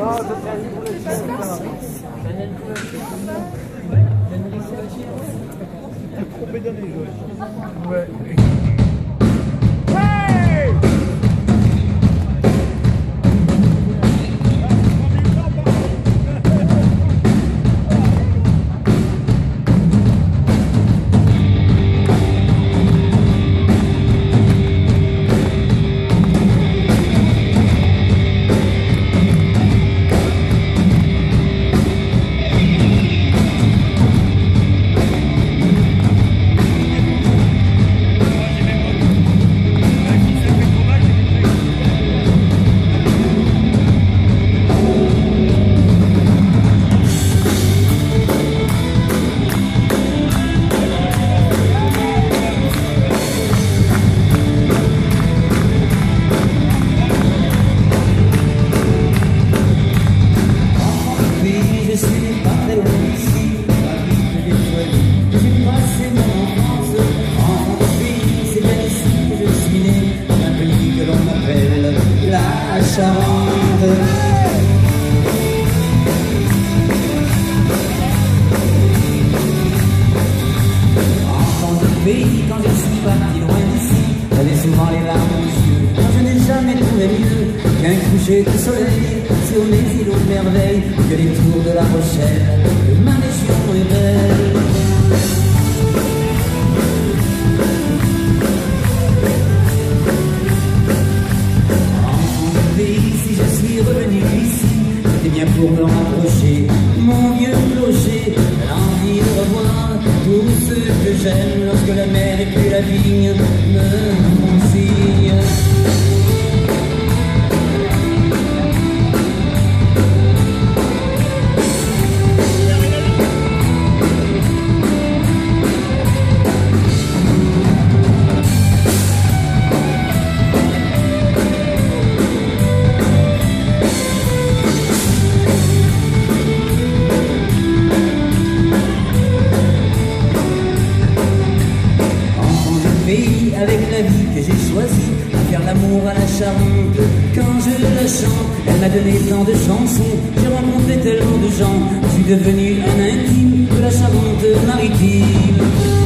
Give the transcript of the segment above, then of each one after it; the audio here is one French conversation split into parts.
Ouais. Quand je suis parti loin d'ici, j'avais souvent les larmes aux yeux. Quand je n'ai jamais trouvé mieux qu'un coucher de soleil sur les îlots de merveille, que les tours de la Rochelle, que ma région est belle. Enfant du pays, si je suis revenu ici, c'était bien pour me rapprocher, mon vieux clocher, l'envie de revoir tous ceux que j'aime lorsque la mer et puis la vigne me font signe. Avec la vie que j'ai choisie, à faire l'amour à la Charente. Quand je la chante, elle m'a donné tant de chansons. J'ai rencontré tellement de gens, je suis devenu un intime de la Charente-Maritime.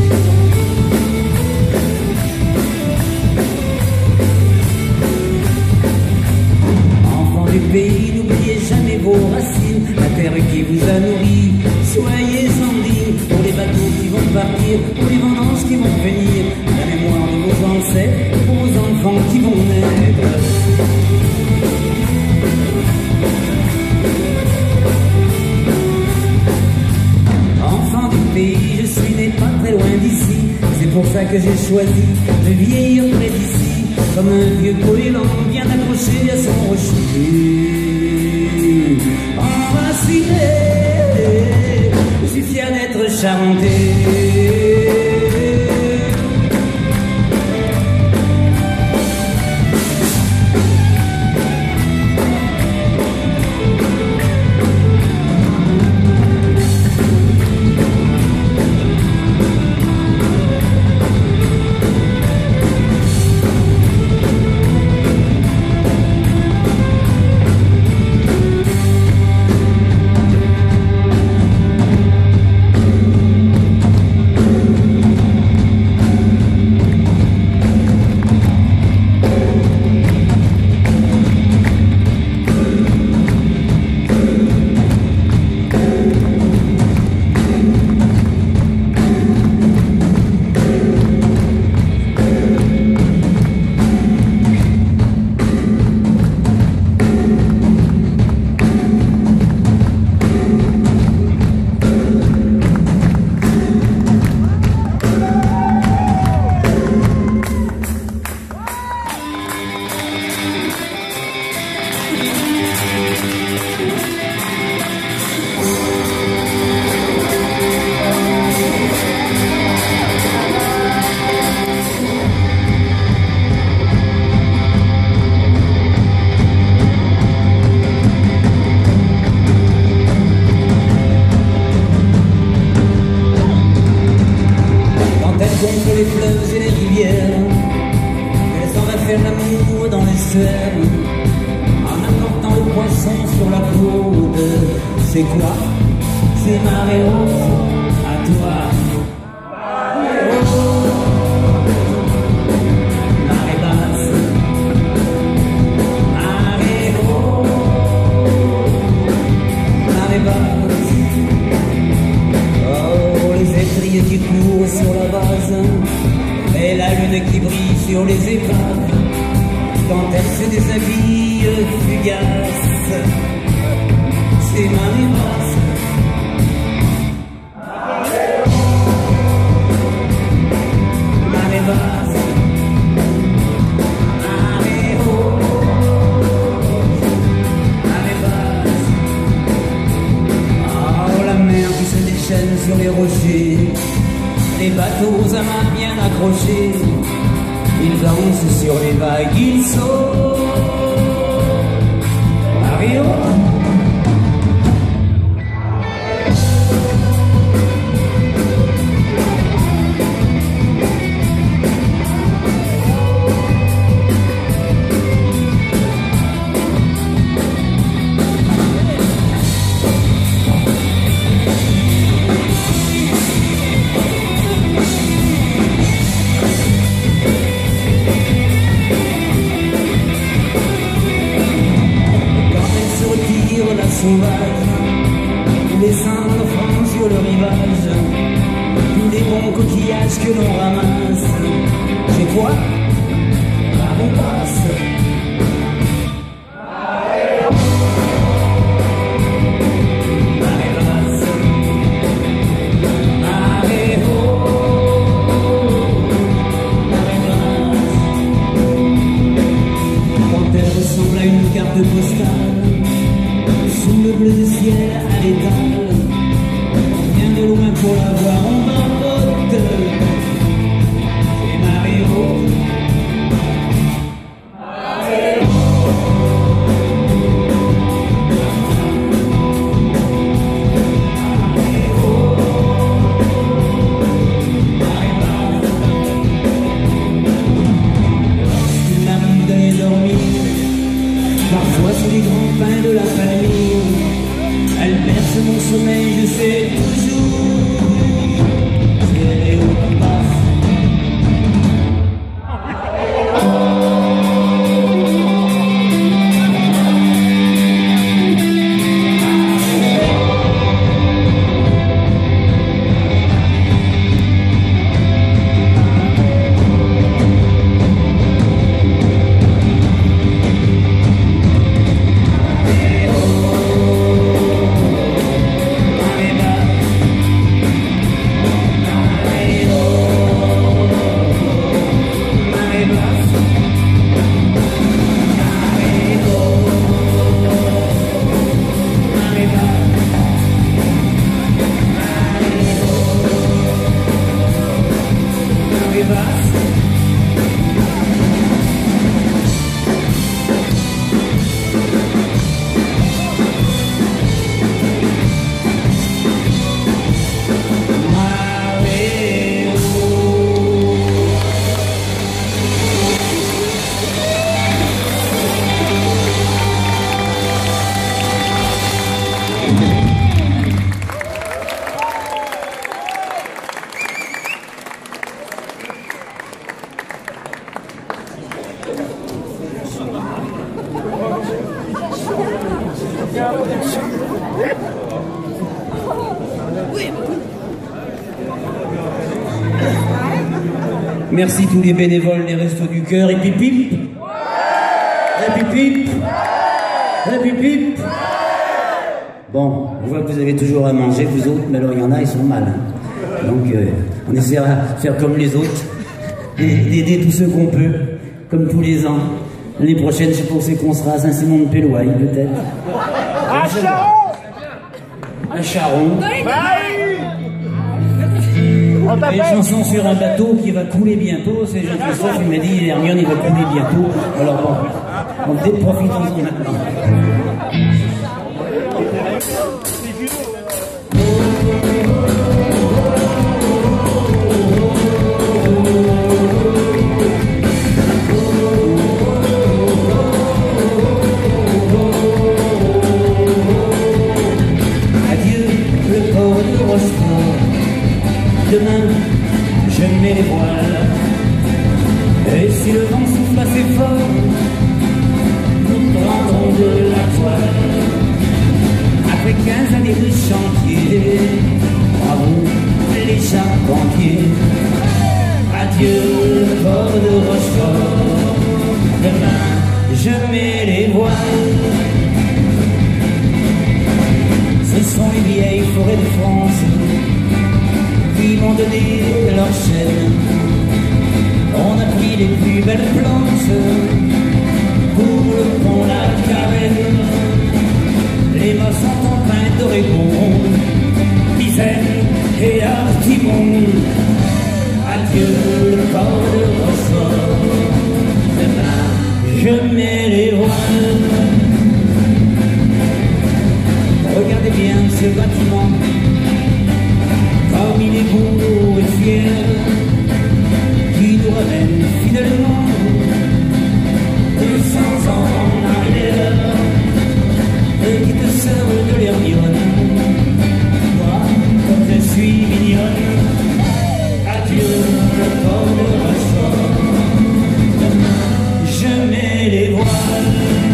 Enfants du pays, n'oubliez jamais vos racines, la terre qui vous a nourri. Soyez sans dignes pour les bateaux qui vont partir, pour les vendanges qui vont venir, la mémoire de vos ancêtres, pour vos enfants qui vont naître. Enfant du pays, je suis né pas très loin d'ici, c'est pour ça que j'ai choisi de vieillir près d'ici, comme un vieux goéland bien accroché à son rocher. Enraciné, je suis fier d'être charentais. Les fleuves et les rivières, elle s'en va faire l'amour dans les serres, en apportant le poisson sur la peau C'est quoi? C'est marée haute, à toi. Marée basse, marée haute, marée basse. Oh, les étriers qui courent sur la base, et la lune qui brille sur les épaves, quand elle se déshabille fugace, c'est marée basse. Marée basse, marée haute, marée basse. Oh, la mer qui se déchaîne sur les rochers, les bateaux à main bien accrochés, ils dansent sur les vagues, ils sautent. Marée haute. Sauvage, laissant nos francs sur le rivage, des bons coquillages que l'on ramasse. C'est quoi? Marée basse. Marée basse, marée haute, marée basse. Quand elle ressemble à une carte postale, sous le bleu du ciel à l'étal, on vient de loin pour la voir en barbotte. C'est marée haute, marée haute, marée haute, marée basse. Lorsqu'il m'arrive d'aller dormir, parfois sous les grands pins de la famille, elle berce mon sommeil, je sais toujours si elle est haute ou basse. Merci tous les bénévoles des Restos du Cœur. Et pip pip. Et pip pip. Et pip pip. Bon, je vois que vous avez toujours à manger, vous autres, mais alors il y en a, ils sont mal. Hein. Donc on essaiera de faire comme les autres, d'aider tous ceux qu'on peut, comme tous les ans. L'année prochaine, je sais pas où c'est qu'on sera, à Saint-Simon-de-Péloaille, peut-être. À Charon. À Charon. Une chanson sur un bateau qui va couler bientôt. C'est Jean-Christophe, il m'a dit, Hermione, il va couler bientôt. Alors bon, on profitons-en maintenant. mets les voiles. Et si le vent souffle assez fort, nous prendrons de la toile. Après 15 années de chantier, bravo les charpentiers. Adieu le port de Rochefort, demain je mets les voiles. Ce sont les vieilles forêts de France qui m'ont donné leur chaîne. On a pris les plus belles planches pour le pont La Carène. Les mâts sont empreints d'Oregon, Pisaine et Artimon. Adieu le port de Rochefort, demain je mets les voiles. Regardez bien ce bâtiment, comme il est beau et fier, qui nous ramène fidèlement 200 ans en arrière, et qui te servent de l'hermione. Moi, comme je suis mignonne, adieu le port de Rochefort, demain je mets les voiles.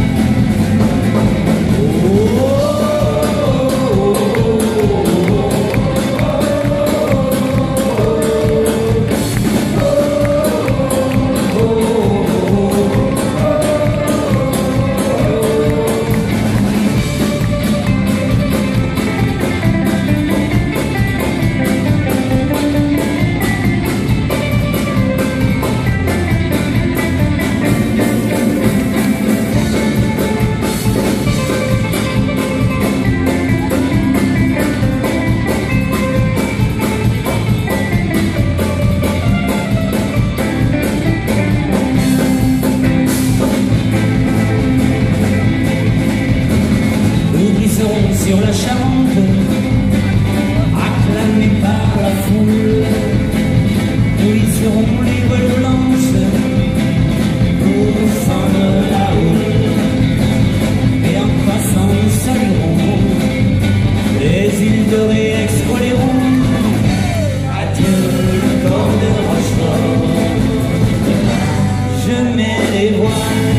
Sur la Charente, acclamés par la foule, nous y serons les voiles blanches pour descendre la houle. Et en passant nous saluerons les îles de Ré-Ex-Oléron. Adieu le port de Rochefort, demain je mets les voiles.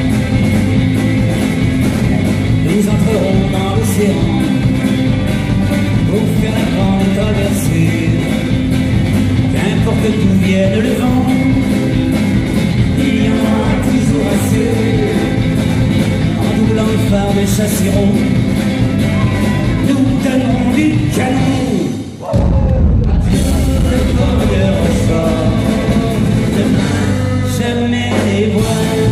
Nous entrerons dans l'océan pour faire la grande traversée. Qu'importe d'où vienne le vent, il y en aura toujours assez. En doublant le phare de Chasseron, nous donnerons du canon. Adieu le port de Rochefort, demain je mets les voiles.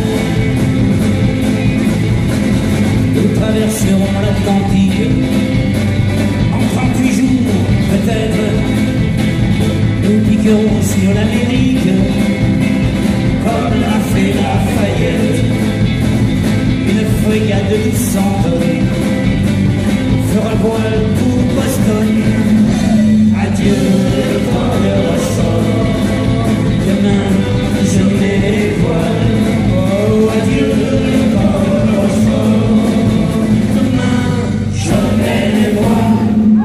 Nous traverserons l'Atlantique en 38 jours peut-être. Nous piquerons sur l'Amérique comme l'a fait Lafayette. Une frégate de 800 tonnes fera voile pour Boston. Adieu le port de Rochefort, demain je mets les voiles. Oh adieu le port de Rochefort, je mets les voiles.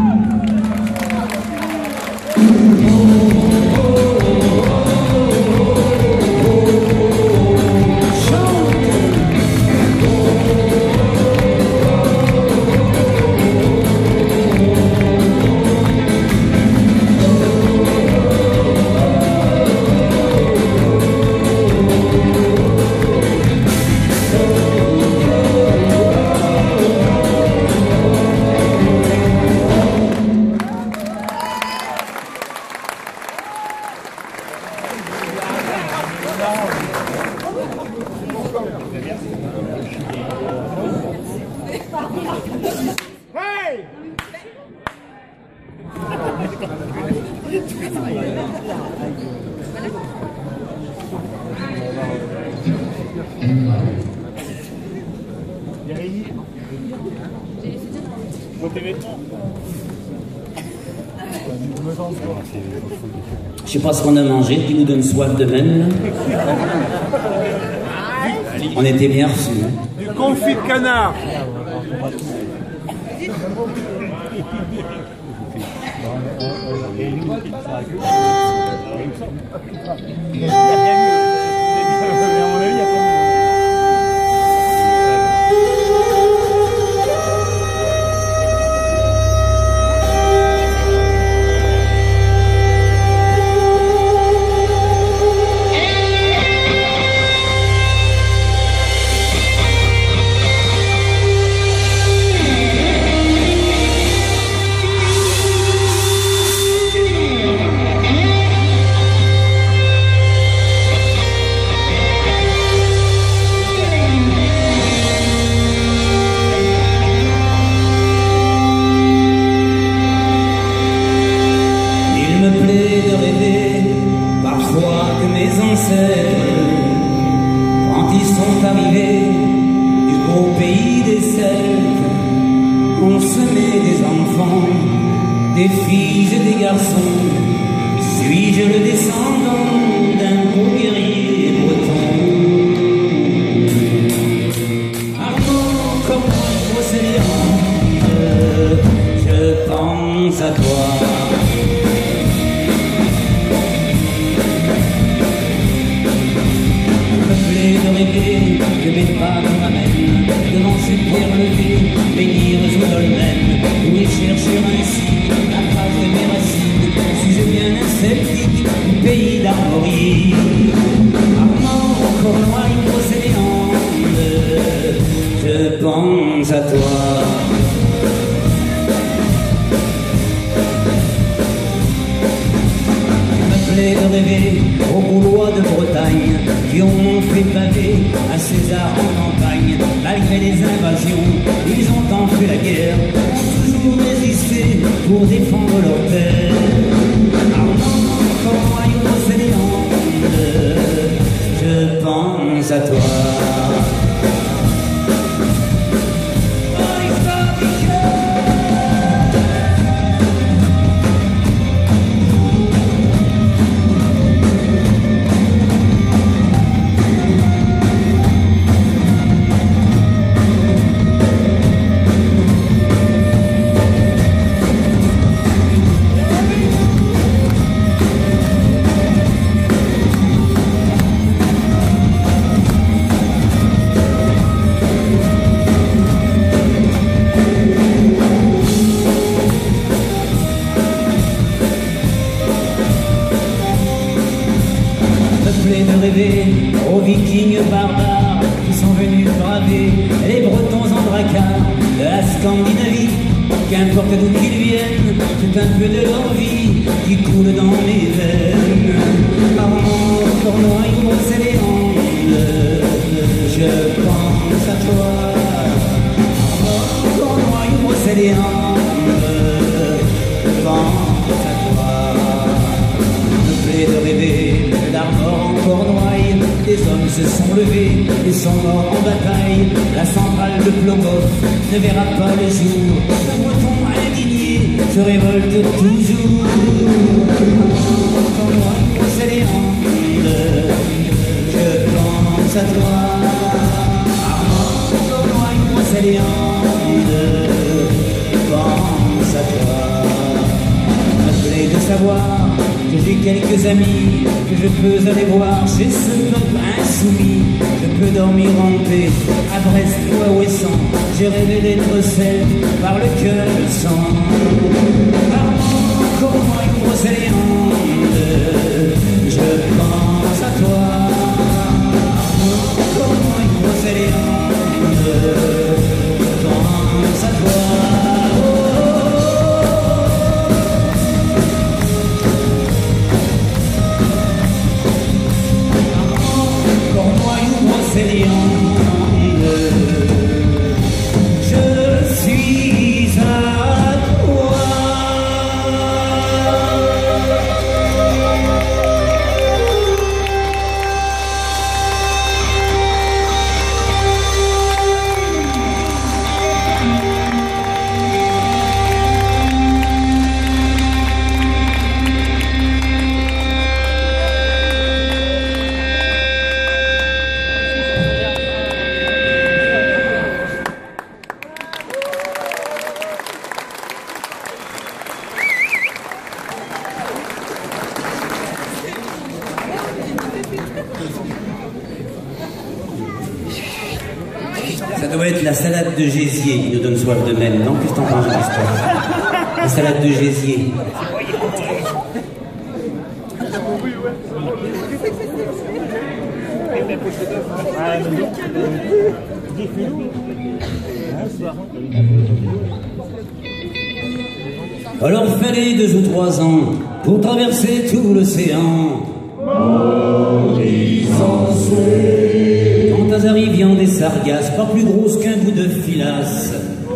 Hey! Je sais pas ce qu'on a mangé, qui nous donne soif de même. On était bien reçus. Du confit de canard. Quand ils sont arrivés du beau pays des Celtes, on semait des enfants, des filles et des garçons. Suis-je le descendant d'un beau guerrier breton? Armand, comme un océan, je pense à toi. Que mes pas m'amènent devant ces pierres levées, bénir aux dolmens, où les chercher ainsi la trace de mes racines. Suis-je bien un celtique du pays d'Armorier? Armand, Cornouailles, Brocéliande, je pense à toi. De rêver aux Gaulois de Bretagne qui ont fait paver à César en campagne. Malgré les invasions, ils ont enfui la guerre, toujours résisté pour défendre leur terre. Armand, Cornouailles, Brocéliande, je pense à toi. De rêver aux vikings barbares qui sont venus braver les Bretons en dracard de la Scandinavie. Qu'importe d'où qu'ils viennent, c'est un peu de leur vie qui coule dans mes veines. Armand, Cornouailles, Brocéliande, je pense à toi. Armand, Cornouailles, Brocéliande, je pense à toi. Me plaît de rêver d'Armor en Cornouailles, des hommes se sont levés et sont morts en bataille. La centrale de Plogoff ne verra pas le jour. Le breton indigné se révolte toujours. Armor, Cornouailles, Brocéliande, je pense à toi. Armor, Cornouailles, Brocéliande, je pense à toi. Me plaît de savoir que j'ai quelques amis que je peux aller voir chez ce peuple insoumis. Je peux dormir en paix à Brest ou à Ouessant. J'ai rêvé d'être celte par le cœur et le sang. Armand, Cornouailles, Brocéliande, je pense à toi. Armand, Cornouailles, Brocéliande, je pense à toi. Je suis à toi. doit être la salade de gésier qui nous donne soif de même, non? Qu'est-ce que t'en penses, Christophe? La salade de gésier. Alors fallait 2 ou 3 ans pour traverser tout l'océan. Quand arriviant des sargasses, pas plus grosses qu'un bout de filasse.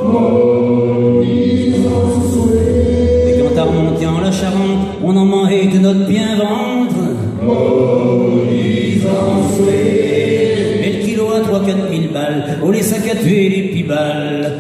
Et quand à remonter en la Charente, on en mangeait de notre bien ventre. Et le kilo à 3-4 000 balles, oh les sacs à tuer les pibales.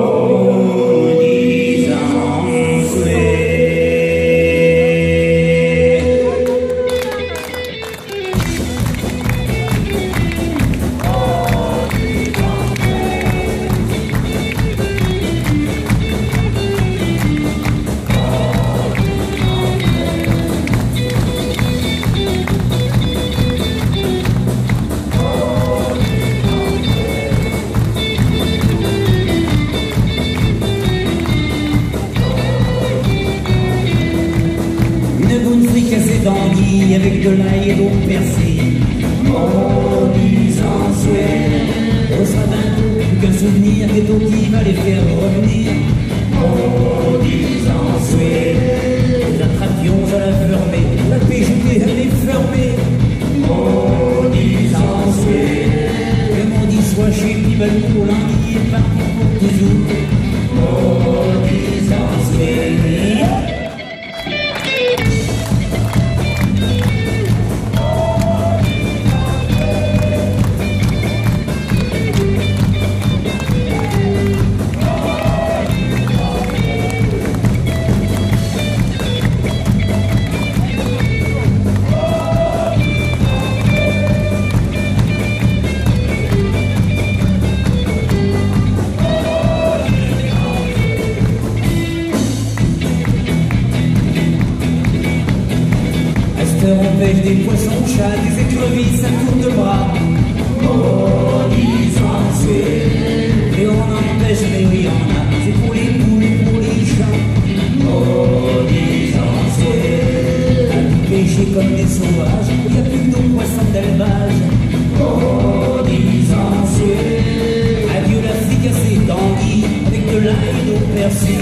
D'anguille avec de l'ail et d'eau percée. Maudisant souhait, au sabin, plus qu'un souvenir des taux qui va les faire revenir. Maudisant souhait, les attractions à la fermée, la PJT elle est fermée. Maudisant souhait, le maudit soit chez Pibalou, l'anguille est parti pour toujours. Maudisant souhait. On pêche des poissons chats, des écrevisses à tour de bras. Maudisant c'est, et on en pêche, mais oui, on a. C'est pour les poules et pour les chats. Maudisant c'est, à tout pêcher comme des sauvages, il n'y a plus que nos poissons d'élevage. Maudisant c'est, adieu la fricassée d'anguille, avec de l'ail et d'eau percée.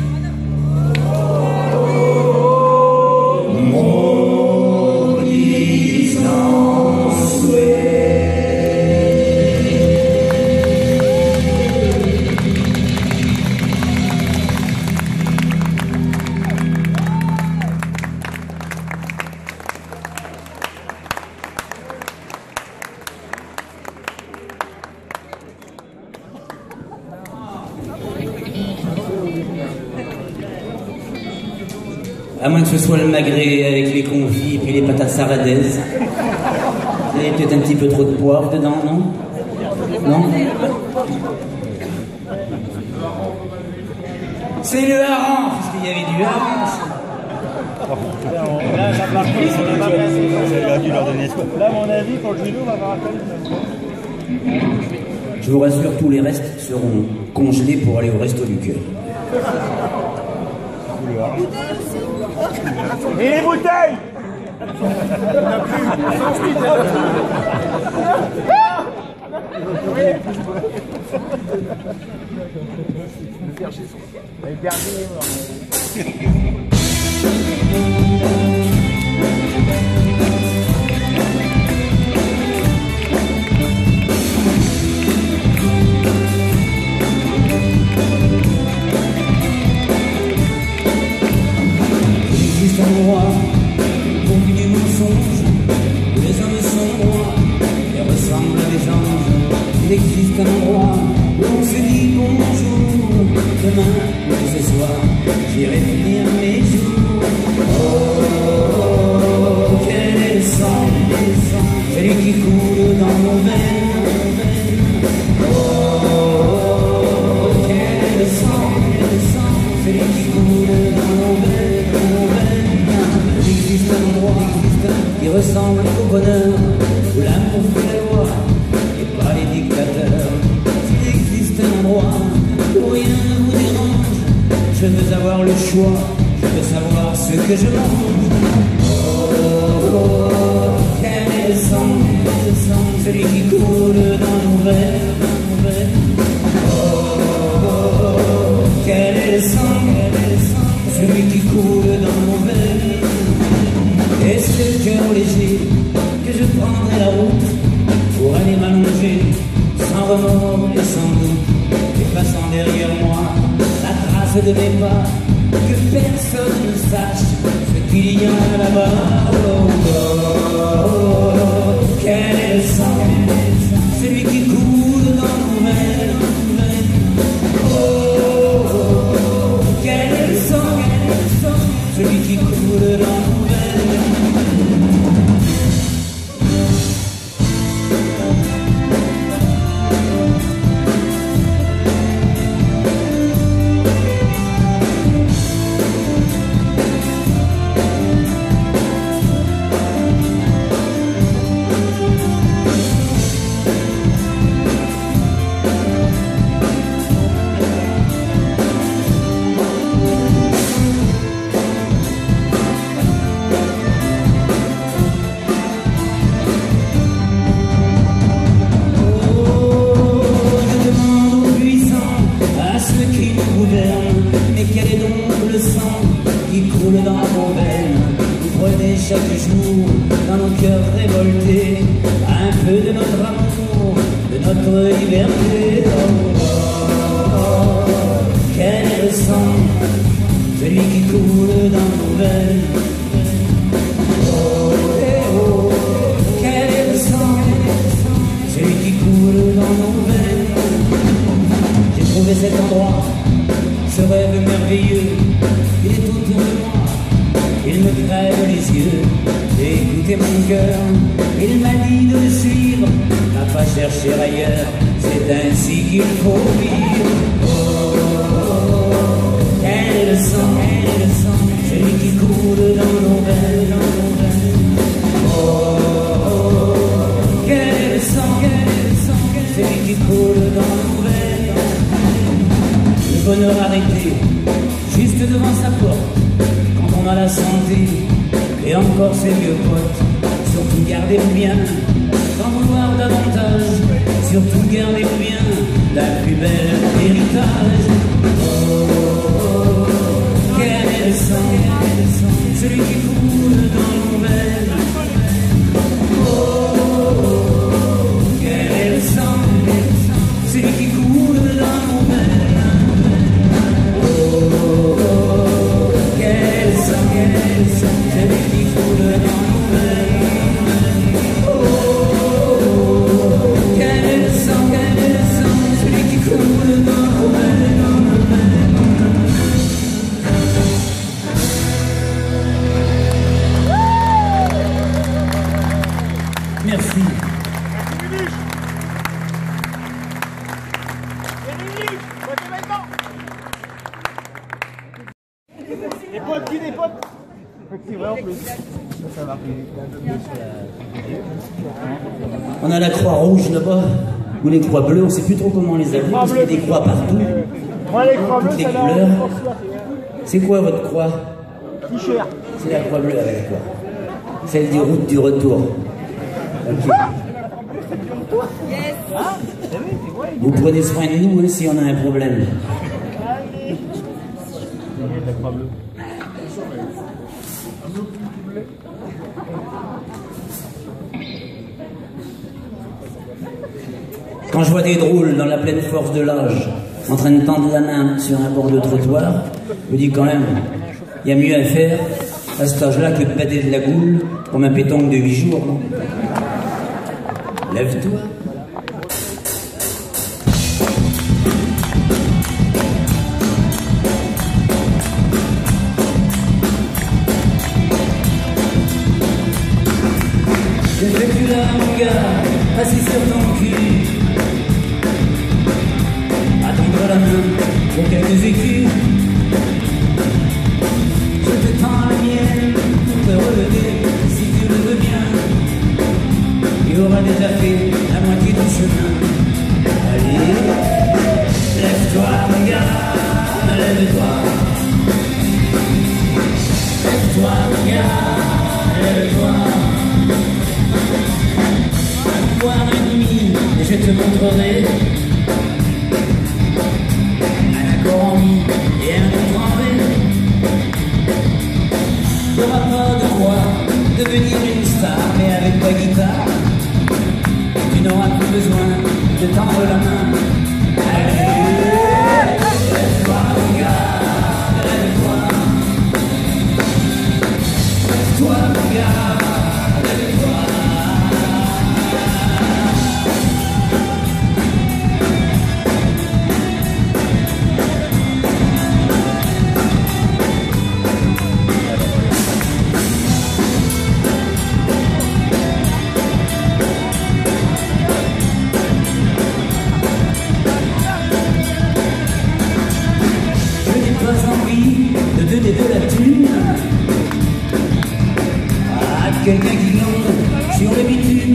À moins que ce soit le magret avec les confits et puis les patates saradaises. Il y avait peut-être un petit peu trop de poivre dedans, non? Non? C'est le hareng, parce qu'il y avait du hareng. Là, par contre, c'est pas placé. J'aurais dû leur donner ça. Là, à mon avis, pour le judo, on va avoir un peu. Je vous rassure, tous les restes seront congelés pour aller au resto du cœur. Et les bouteilles! Il existe un endroit où on se dit bonjour. Demain, ce soir, j'irai finir mes jours. Oh, quel est le sang, celui qui coule dans nos veines. Oh, quel est le sang, celui qui coule dans nos veines. Il existe un endroit qui ressemble au bonheur, où l'amour fait la loi. Pas les dictateurs. veux avoir le choix, je veux savoir ce que je mange. Oh, oh, quel est le sang, celui qui coule dans nos veines. Oh, oh, quel est le sang, celui qui coule dans nos veines. Et c'est le cœur léger que je prendrai la route pour aller m'allonger sans remords et sans doute, effaçant derrière moi la trace de mes pas, que personne ne sache ce qu'il y a là-bas. Oh, oh, oh, quel est le sang, celui qui coule dans nos veines. Oh, oh, quel est le sang, celui qui coule dans nos veines. Chaque jour, dans nos cœurs révoltés, un peu de notre amour, de notre liberté. Oh, oh, oh, quel est le sang, celui qui coule dans nos veines. Oh, oh, quel est le sang, celui qui coule dans nos veines. J'ai trouvé cet endroit, ce rêve merveilleux, il est autour de moi. Il me crève les yeux, j'ai écouté mon cœur, il m'a dit de le suivre, n'a pas cherché ailleurs, c'est ainsi qu'il faut vivre. Oh, oh, oh, quel est le sang, celui qui coule dans nos veines. Oh, oh, oh, quel est le sang, celui qui coule dans nos veines. Le bonheur arrêté, juste devant sa porte. On a la santé, et encore ses vieux potes. Surtout gardez-vous bien, sans vouloir davantage. Surtout gardez-vous bien, la plus belle héritage. Oh, oh, oh, quel est le sang, celui qui coule dans nos veines. Oh, oh, oh, quel est le sang, celui qui coule dans nos veines. Oh, oh, oh, celui qui coule dans nos veines. Oh, quel est le sang, celui qui coule dans nos veines. Merci. Les potes, qui des potes? On a la croix rouge là-bas, ou les croix bleues, on ne sait plus trop comment les appeler, parce qu'il y a des croix partout, toutes les couleurs. C'est quoi votre croix? C'est la croix bleue avec la croix. Celle des routes du retour. Okay. Vous prenez soin de nous si on a un problème. Quand je vois des drôles dans la pleine force de l'âge, en train de tendre la main sur un bord de trottoir, je me dis quand même, il y a mieux à faire à cet âge-là que de bader de la goule comme un pétanque de 8 jours, non? Lève-toi. Je fais plus là, mon gars, assis sur ton cul. Attendre la main pour quelques écus. Je te tends la mienne pour te relever, si tu le veux bien. Il aura déjà fait la moitié du chemin. Allez, lève-toi, mon gars, lève-toi. montrerai un accordéon et un étranger. Tu n'auras pas de quoi devenir une star, mais avec ta guitare, tu n'auras plus besoin de tendre la main. Allez, lève-toi mon gars, lève-toi. Lève-toi mon gars, lève-toi. De donner de la thune à quelqu'un qui glande sur le bitume.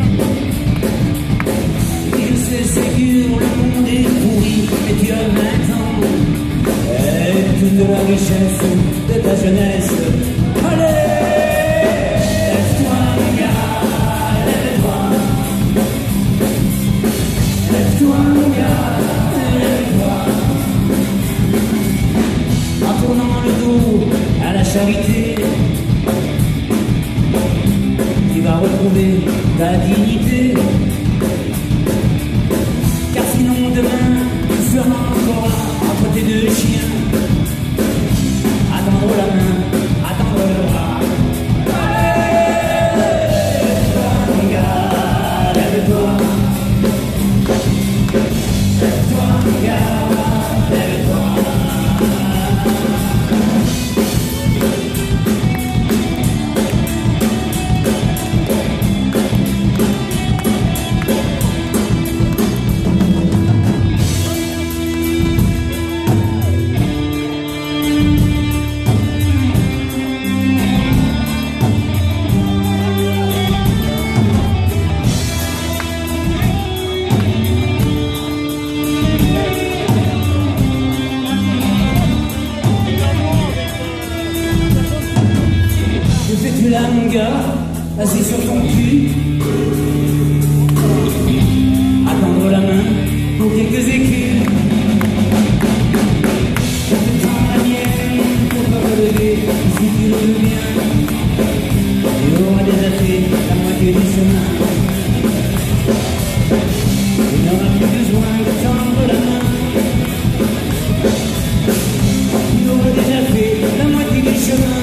Il sait c'est que le monde est pourri, mais tu as 20 ans et toute la richesse de ta jeunesse. Allez, lève-toi mon gars, lève-toi. Lève-toi mon gars, lève-toi. En tournant le dos à la charité, tu vas retrouver ta dignité. Car sinon demain, tu seras encore là, entre tes deux chiens, à tendre la main, à tendre le bras. Allez, lève-toi mon gars, lève-toi. Lève-toi mon gars, lève-toi. Fais-tu là mon gars, assis sur ton cul, attendre la main pour quelques écus. Je te tends la mienne pour te relever, si tu le veux bien, tu auras déjà fait la moitié du chemin. Tu n'auras plus besoin de tendre la main, tu auras déjà fait la moitié du chemin.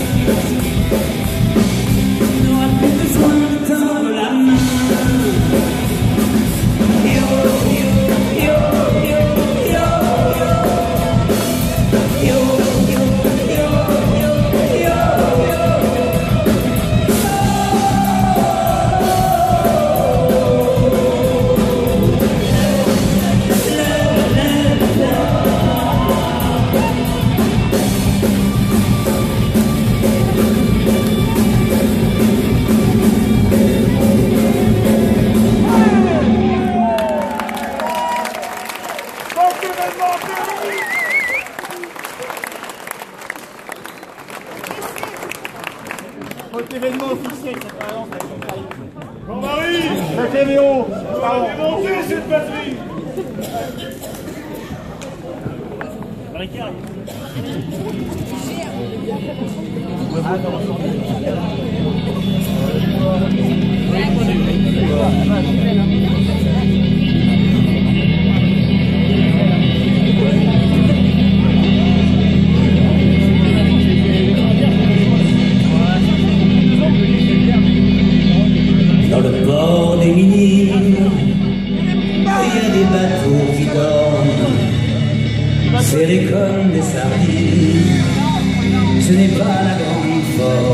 Votre événement officiel, c'est par exemple avec ton cahier. Jean-Marie, la TVO, pardon. Démontez cette batterie. Ricard. Dans le port des Minimes, il y a des bateaux qui dorment, serrés comme des sardines. Ce n'est pas la grande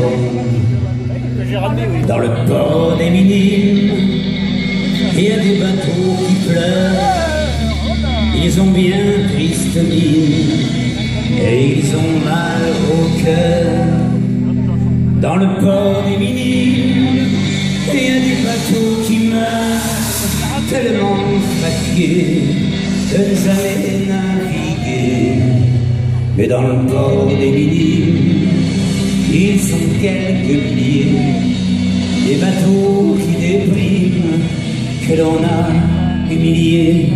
forme. Dans le port des Minimes, il y a des bateaux qui pleurent. Ils ont bien triste mine et ils ont mal au cœur. Dans le port des Minimes, il y a des bateaux qui meurent, tellement fatigués de ne jamais naviguer. Mais dans le port des Minimes, ils sont quelques milliers, des bateaux qui dépriment, que l'on a humilié.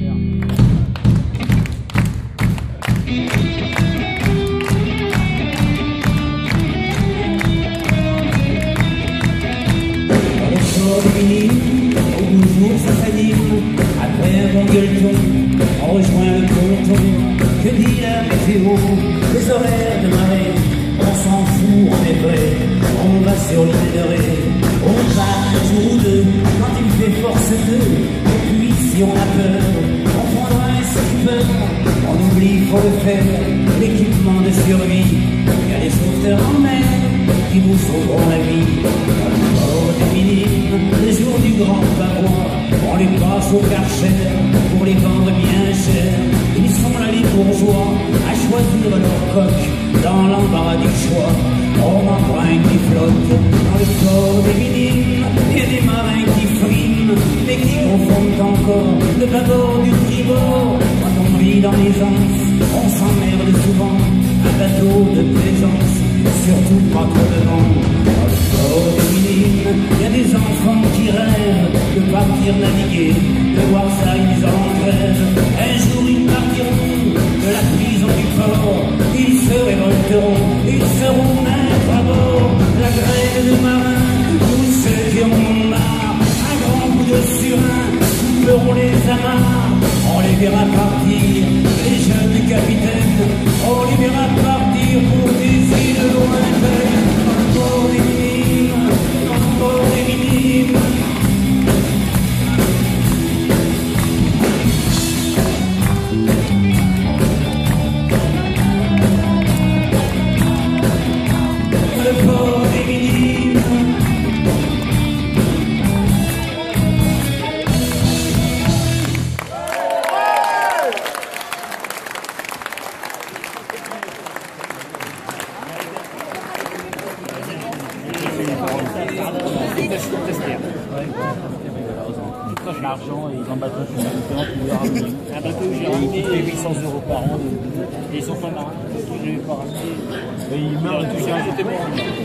Au bout jour ça s'anime, après un bon gueuleton, on rejoint le peloton. Que dit la météo? Les horaires de marée, on s'en fout, on est vrai. On va sur l'île de Ré, on va un jour ou deux, quand il fait force deux. Et puis si on a peur, on prendra un skipper. On oublie, faut le faire, l'équipement de survie. Il y a des sauveteurs en mer qui vous sauveront la vie. Dans des minimes, les jours du grand pavois, on les passe au Karcher pour les vendre bien cher. Ils sont là les bourgeois à choisir leur coque dans l'embarras du choix. On m'emprunte qui flotte dans le corps des minimes. Il y a des marins qui friment et qui confondent encore le bâbord du tribord. Quand on vit dans l'aisance, on s'emmerde souvent. Un bateau de plaisance, surtout pas trop de vent. Dans le corps des minimes, il y a des enfants qui rêvent de partir naviguer, de voir ça ils en rêvent. Un jour ils partiront de la prison du port, ils se révolteront, ils seront maîtres à bord. La grève de marins, tous ceux qui en ont marre, un grand coup de surin, couperont les amarres. On les verra partir, les jeunes capitaines, on les verra partir pour des îles lointaines. Dans le port des minimes, dans le port des minimes. Le port des minimes. L'argent et ils en battent un bateau Gérard qui fait 800 € par an et ils sont pas marins qui ne l'ont pas racheté et ils meurent tout ça. C'était bon.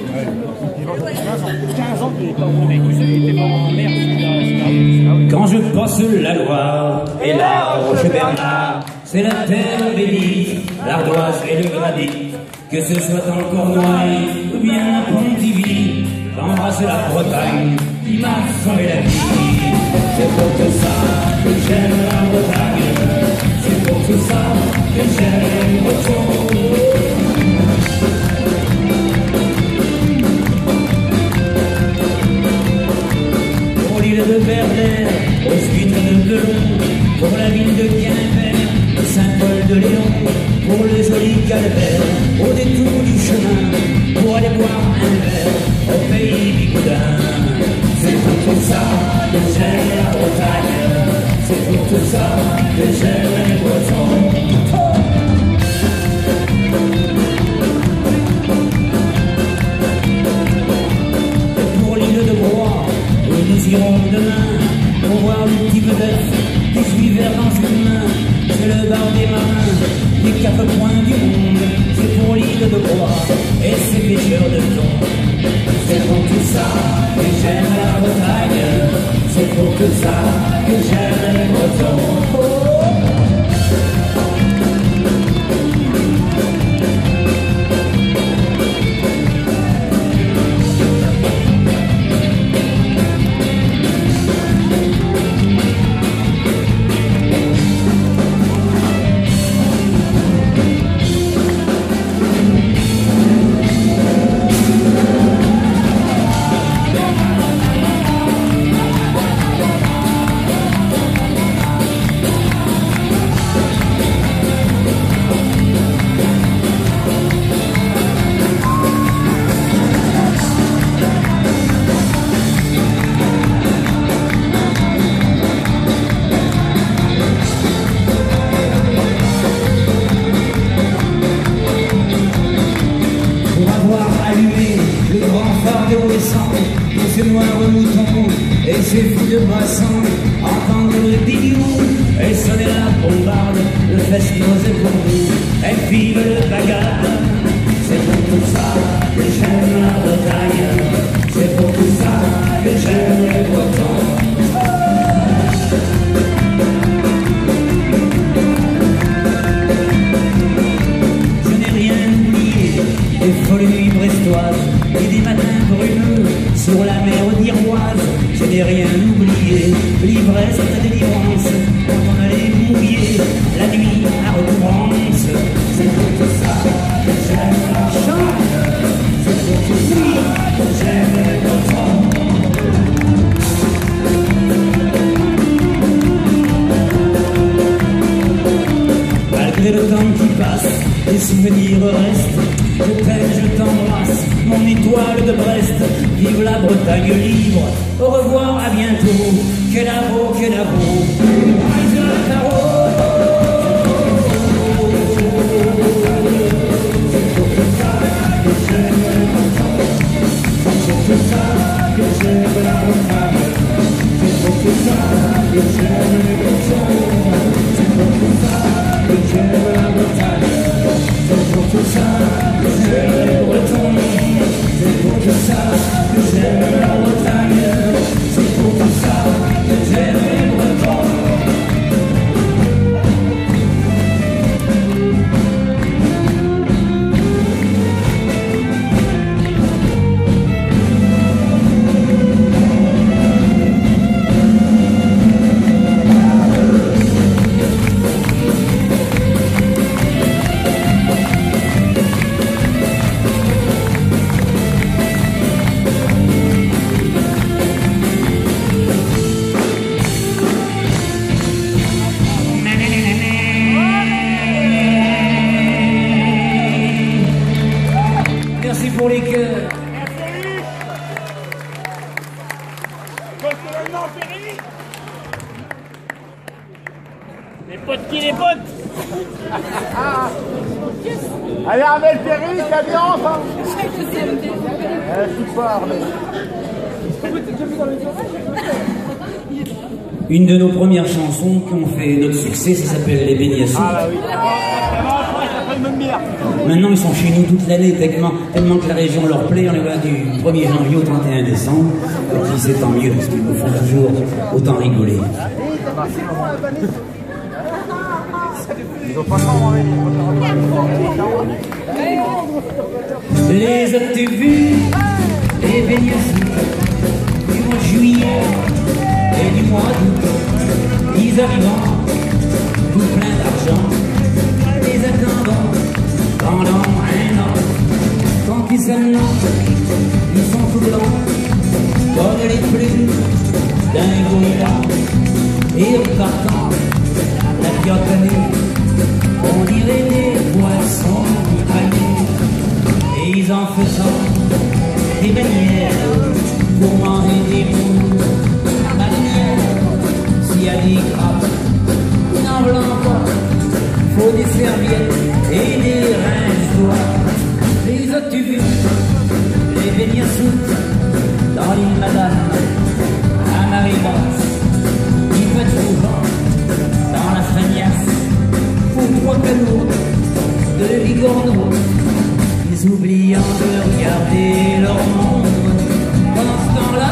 15 ans qu'il n'est pas au mec, il était pas en mer. Quand je passe la Loire et la Roche-Bernard, c'est la terre bénite, l'ardoise et le granit. Que ce soit en Cornouailles ou bien à Pontivy, j'embrasse la Bretagne qui m'a sauvé la vie. C'est pour tout ça que j'aime la Bretagne, c'est pour tout ça que j'aime les Bretons. Pour l'île de Berlin, aux huîtres de Belon, pour la ville de Quimper, le Saint-Paul de Léon, pour le joli calvaire, au détour du chemin, pour aller boire un verre au pays Bigoudin. C'est pour tout ça que j'aime la Bretagne, c'est pour tout ça que j'aime les Bretons. Et pour l'île de Groix, où nous irons demain, pour voir le petit vedette qui suit vers dans une main, c'est le bar des marins, des quatre coins du monde, c'est pour l'île de Groix et ses pêcheurs de thon. C'est pour tout ça que j'aime la Bretagne, c'est pour tout ça que j'aime les Bretons. Ces noirs moutons et ces fous de brassants, entendre le bidou et sonner la bombarde, le festin est pour nous, et vive le bagarre. C'est pour tout ça que j'aime la Bretagne, c'est pour tout ça que j'aime les Bretons. entre les nuits brestoises et des matins brumeux sur la mer d'Iroise. Je n'ai rien oublié, l'ivresse, la délivrance, quand on allait mouiller la nuit à Redoubrance. C'est pour tout ça que j'aime la chance, c'est pour tout ça que j'aime les enfants. Malgré le temps qui passe, les souvenirs restent. Je t'aime, je t'embrasse, mon étoile de Brest. Vive la Bretagne libre, au revoir, à bientôt. Quel avo, quel avo, rise le carreau. C'est pour tout ça que j'aime les enfants. C'est pour tout ça que j'aime la Bretagne. C'est pour tout ça que j'aime les enfants. C'est pour tout ça que j'aime la Bretagne. C'est pour tout ça que j'aime les Bretons. C'est pour tout ça que j'aime la Bretagne. C'est pour tout ça que j'aime les Bretons. Pour les cœurs. Les potes qui les potes. Allez, Armel Perry, l'ambiance, hein. Super, Une de nos premières chansons qui ont fait notre succès, ça s'appelle Les Beignets à Soupe. Ah bah oui. Maintenant, ils sont chez nous toute l'année, tellement que la région leur plaît. On les voit du 1er janvier au 31 décembre. Et puis c'est tant mieux, parce qu'ils nous font toujours autant rigoler. Les as-tu vus, les beignets à soupe du mois de juillet et du mois d'août? Ils arrivent tout plein d'argent, les attendant pendant un an. Quand ils s'annoncent, ils sont tout blancs, comme les plumes d'un goéland. Et repartant, la piotanée, on dirait des poissons mitraillés. Et ils en faisant des bannières pour manger des moules. Ma lumière, s'il y a des crabes, n'en blanc pas, faut des serviettes et des rince-doigts. Les as-tu vus, les beignets à soupe dans l'île Madame, à Marie-Basse, il fait souvent dans la Fagnasse, pour 3 canots de Ligorneau, ils oubliant de regarder leur monde. Pendant ce temps-là,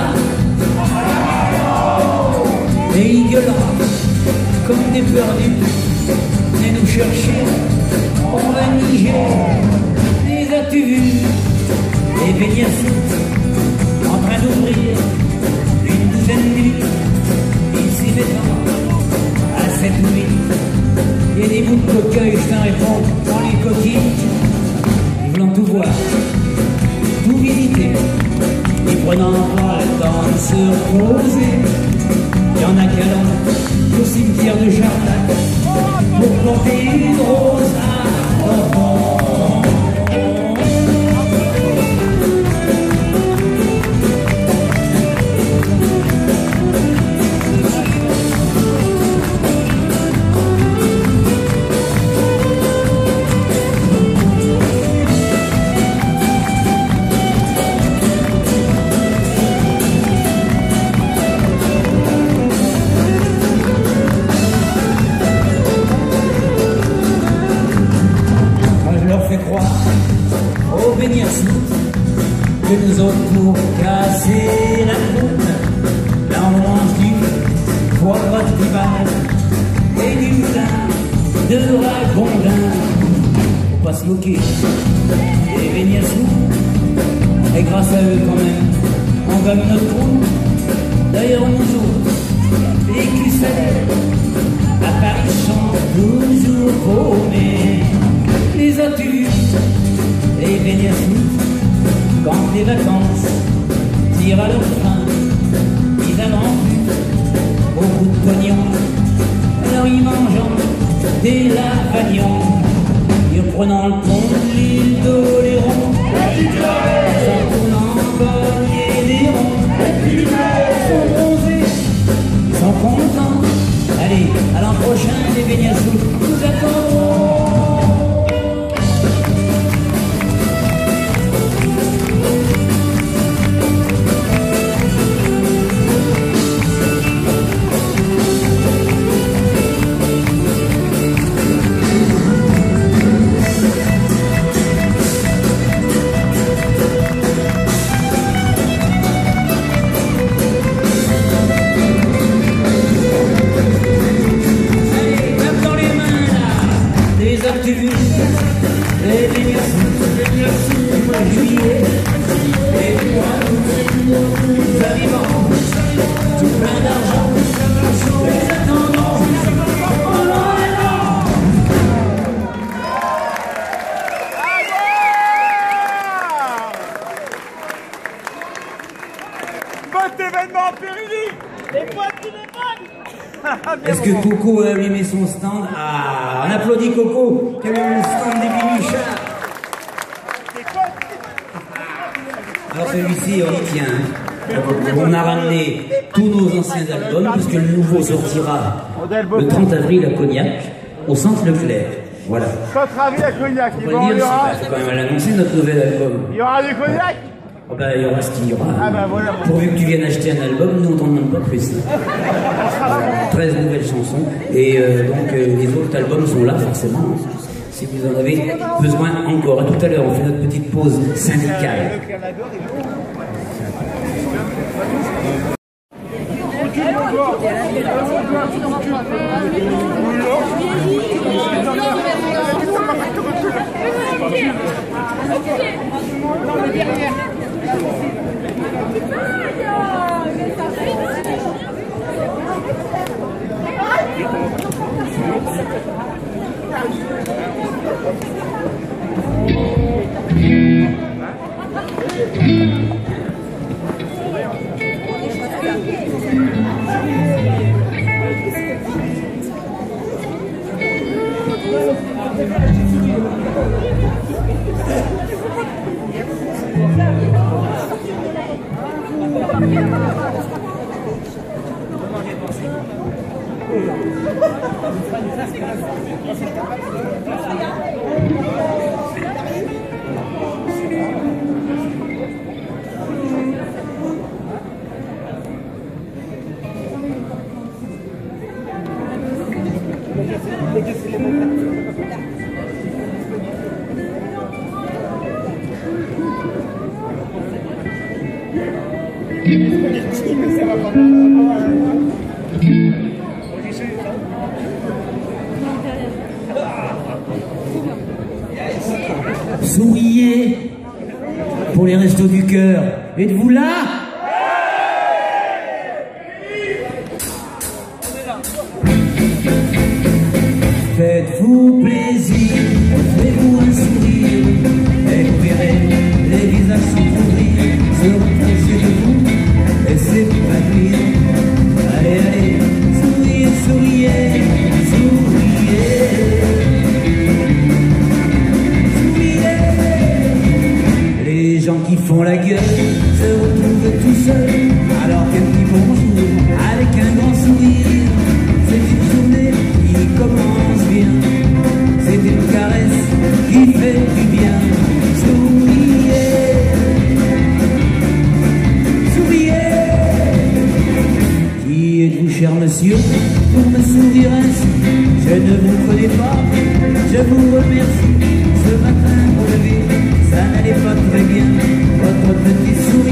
et ils gueulant comme des perdus, venez nous chercher, on va niger. Les as-tu vus, les beignets à soupe, en train d'ouvrir une douzaine nuits, ils s'y mettant à 7 ou 8. Il y a des bouts de coqueuil, je t'en réponds, dans les coquilles, ils voulant tout voir, tout visiter, et prenant pas le temps de se reposer. Il y en a qu'allant au cimetière de Jarnac pour planter une rose à l'enfant. Aux beignets à soupe que nous autres pour casser la croûte, là on mange du foie gras de Pival et du moulin de ragondin. Faut pas se moquer les Véniassous, et grâce à eux quand même, on gagne notre trou. D'ailleurs nous autres, les cuissades, à Paris chantent toujours paumés. Les as-tu vus, les Véniassous, quand les vacances tirent à leur fin, ils avancent beaucoup de pognon, alors ils mangent des lavagnons, et en prenant le pont de l'île d'Oléron, s'en tournant collier des ronds, ils sont bronzés, ils sont contents. Allez, à l'an prochain, les Véniassous nous attendront. Est-ce que Coco a allumé son stand? Ah, on applaudit Coco qui a allumé le stand des Binichards. Alors celui-ci, on y tient. On a ramené tous nos anciens albums parce que le nouveau sortira le 30 avril à Cognac, au Centre Leclerc. Voilà. 30 avril à Cognac. Il faut quand même l'annoncer, notre nouvel album. Il y aura du Cognac? Oh ben, il y aura ce qu'il y aura. Ah ben voilà. Pourvu que tu viennes acheter un album, nous on t'en demande pas plus. 13 nouvelles chansons. Et donc les autres albums sont là forcément. Si vous en avez besoin encore. À tout à l'heure, on fait notre petite pause syndicale. Souriez pour les restos du cœur. Êtes-vous là? Faites-vous plaisir, faites-vous un sourire, et vous verrez les visages s'entrouvrir, se rapprocher de vous et s'épanouir. Allez, allez, souriez, souriez, souriez. Les gens qui font la gueule se retrouvent tout seuls, alors qu'un petit bonjour avec un grand sourire, c'est une journée qui commence bien, c'est une caresse qui fait du bien. Souriez, souriez. Qui êtes-vous, cher monsieur, pour me sourire ainsi? Je ne vous connais pas, je vous remercie. Ce matin, vous levez, ça n'allait pas très bien, votre petit sourire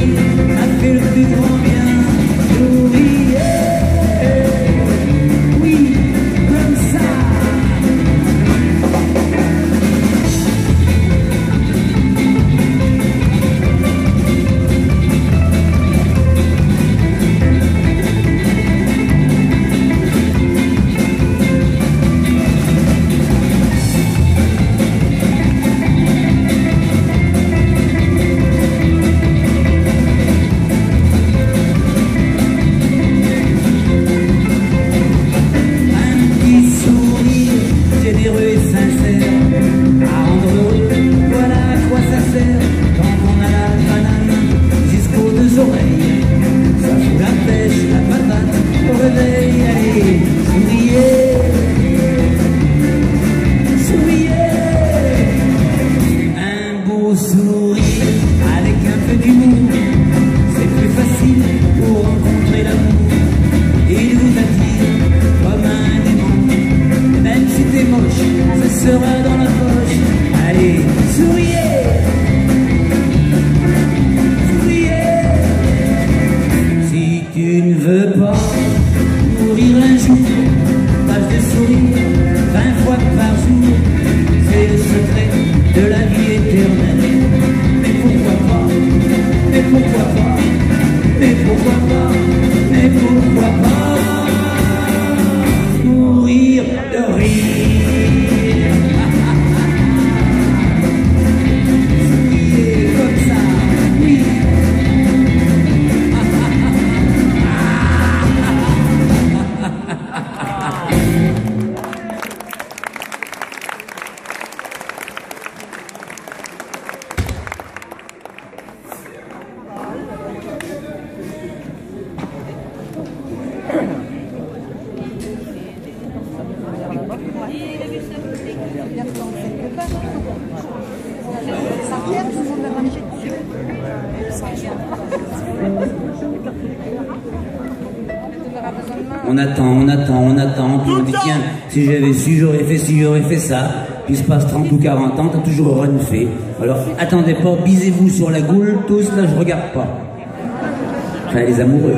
On attend, puis on dit tiens, si j'avais su, j'aurais fait ça. Puis il se passe 30 ou 40 ans, t'as toujours rien fait. Alors attendez pas, bisez-vous sur la goule, tous là je regarde pas. Enfin les amoureux.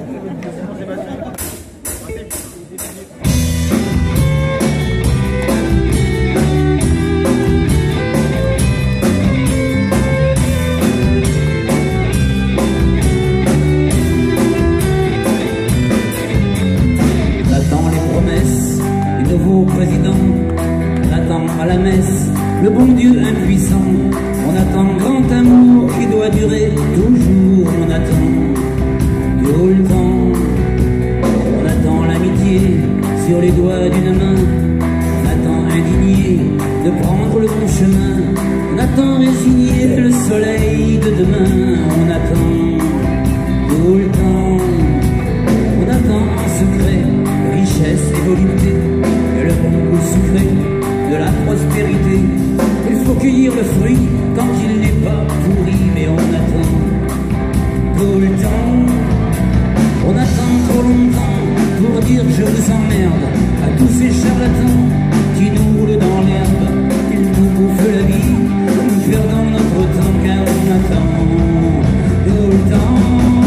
Le bon Dieu impuissant, on attend grand amour qui doit durer toujours, on attend tout le temps, on attend l'amitié sur les doigts d'une main, on attend indigné de prendre le bon chemin, on attend résigné le soleil de demain, on attend tout le temps, on attend en secret richesse et volupté, et le bon goût sucré de la prospérité. Il faut cueillir le fruit tant qu'il n'est pas pourri, mais on attend tout le temps. On attend trop longtemps pour dire je vous emmerde à tous ces charlatans qui nous roulent dans l'herbe. Ils nous bouffent la vie, nous perdons notre temps car on attend tout le temps.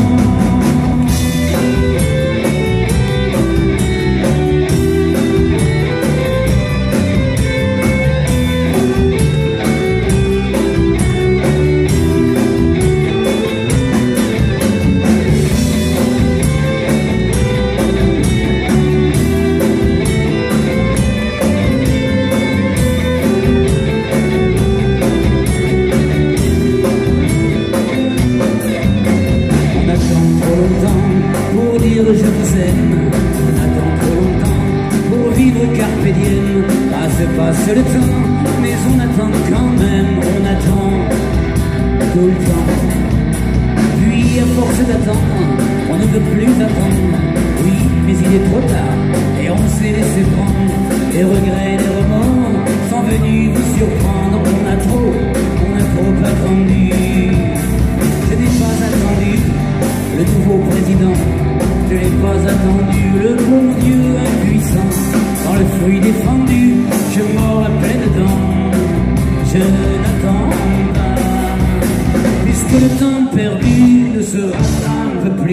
Passe le temps, mais on attend quand même, on attend tout le temps. Puis à force d'attendre, on ne veut plus attendre. Oui, mais il est trop tard, et on s'est laissé prendre. Les regrets, les remords sont venus vous surprendre. On a trop attendu. Je n'ai pas attendu le nouveau président. Je n'ai pas attendu le bon Dieu impuissant. Dans le fruit défendu, je mords à pleines dents. Je n'attends pas, puisque le temps perdu ne se rattrape plus.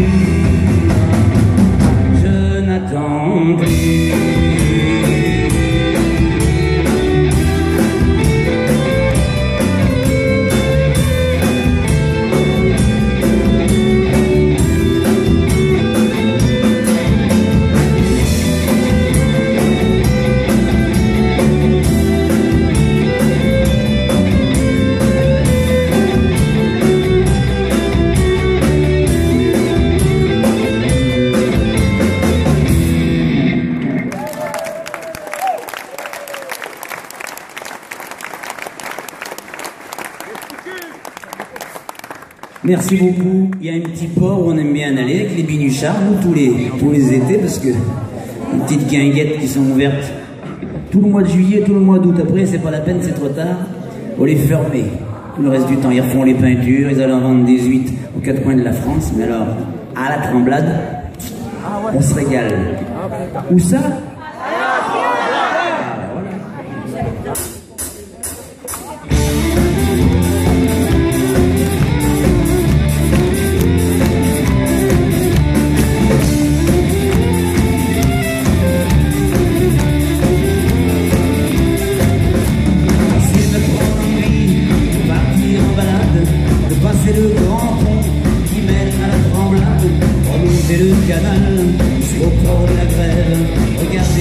Je n'attends plus. Merci beaucoup. Il y a un petit port où on aime bien aller avec les binuchards, nous, tous les étés, parce que une petite guinguette qui sont ouvertes tout le mois de juillet, tout le mois d'août. Après, c'est pas la peine, c'est trop tard. On les fermer. Tout le reste du temps, ils refont les peintures, ils allaient en vendre des huîtres aux quatre coins de la France. Mais alors, à la Tremblade, on se régale. Où ça? C'est le grand pont qui mène à la Tremblade, remonter le canal jusqu'au port de la Grève. Regarde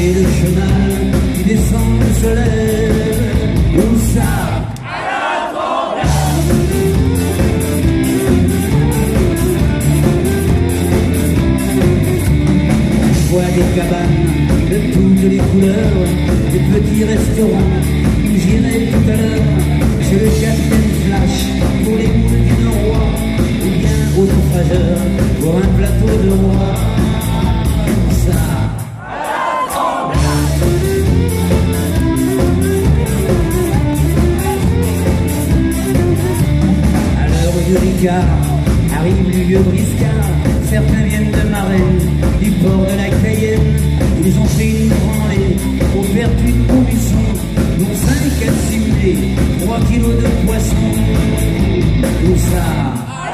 du Ricard, arrive le vieux briscard. Certains viennent de Marennes, du port de la Cayenne. Ils ont pris une branlée au pertu de Montluçon, dont 5 assimilés, 3 kilos de poisson. Tout ça.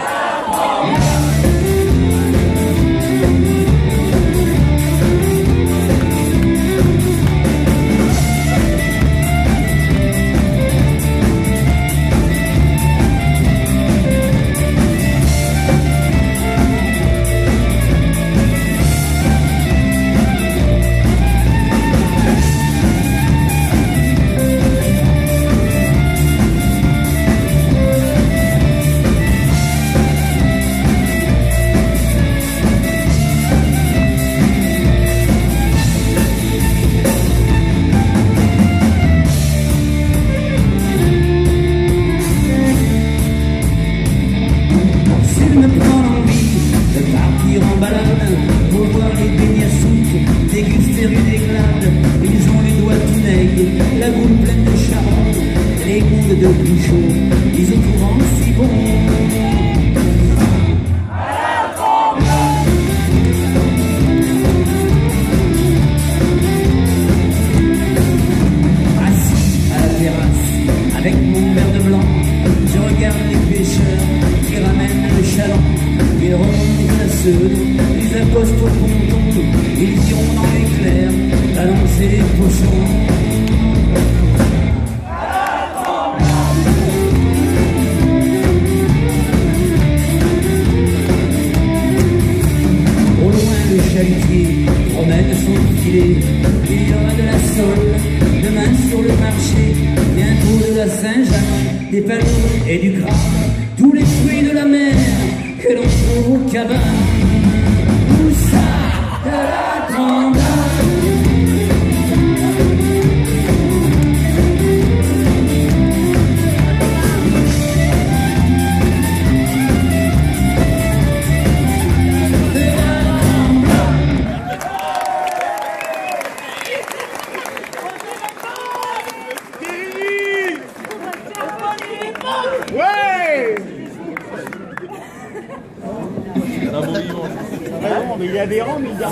Mais il y a des rangs, mais il y a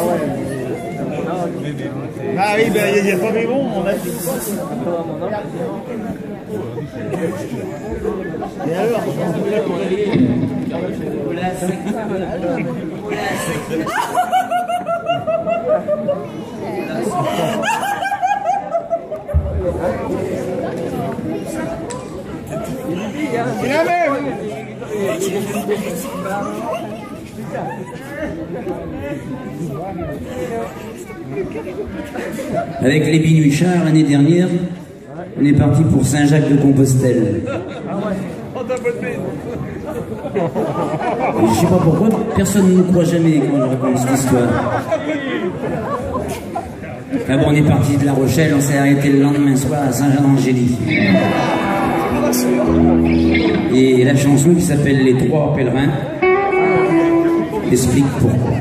ah oui, ben il n'y a pas des bons, on a fait quoi. Et alors avec les Binuichards, l'année dernière, on est parti pour Saint-Jacques-de-Compostelle. Je sais pas pourquoi, personne ne nous croit jamais quand je raconte cette histoire. Enfin bon, on est parti de La Rochelle, on s'est arrêté le lendemain soir à Saint-Jean-d'Angély. Et la chanson qui s'appelle Les Trois Pèlerins explique pourquoi.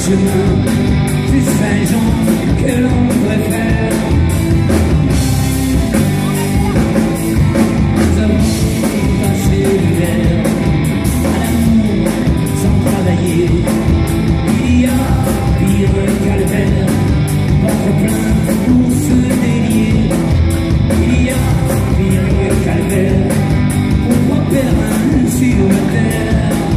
chemin, c'est Saint-Jean que l'on préfère. Nous avons passé l'hiver à l'amour sans travailler. Il y a pire calvaire, ventre plein pour se délier. Il y a pire calvaire, pourquoi pèlerin sur la terre?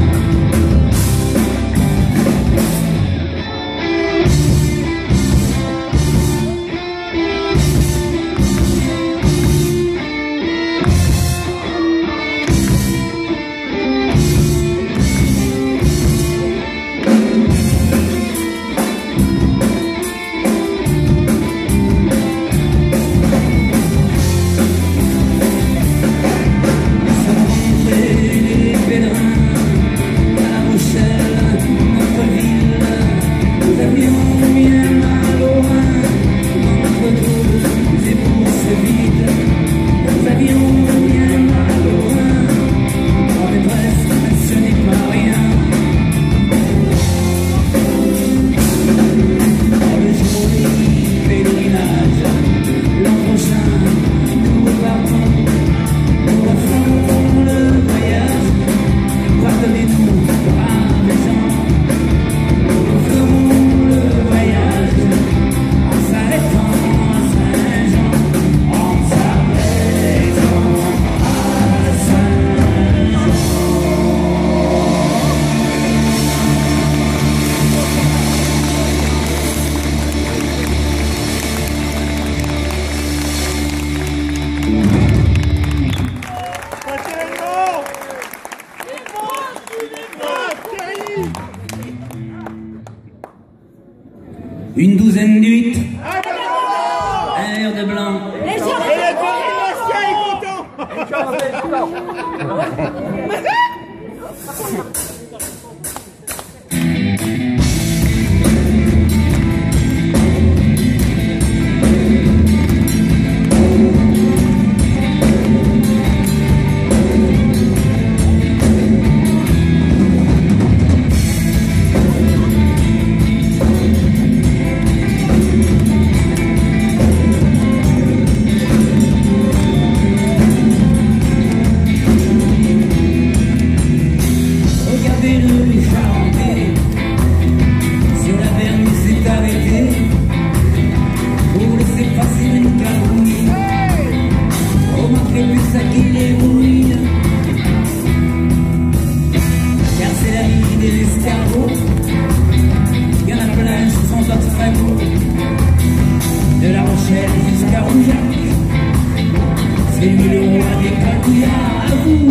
Une douzaine d'huîtres, un verre de blanc. Et le Sébastien est content. De La Rochelle jusqu'à Rouillac, c'est lui le roi des cacouillards. À vous,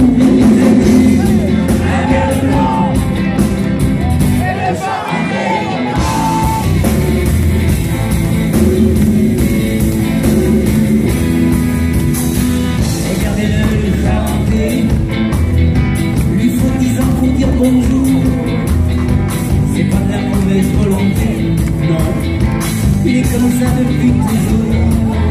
un verre de blanc et le charantais. Regardez-le, le charantais, lui faut 10 ans pour dire bonjour. C'est pas de la mauvaise volonté, non. Il est comme ça depuis toujours.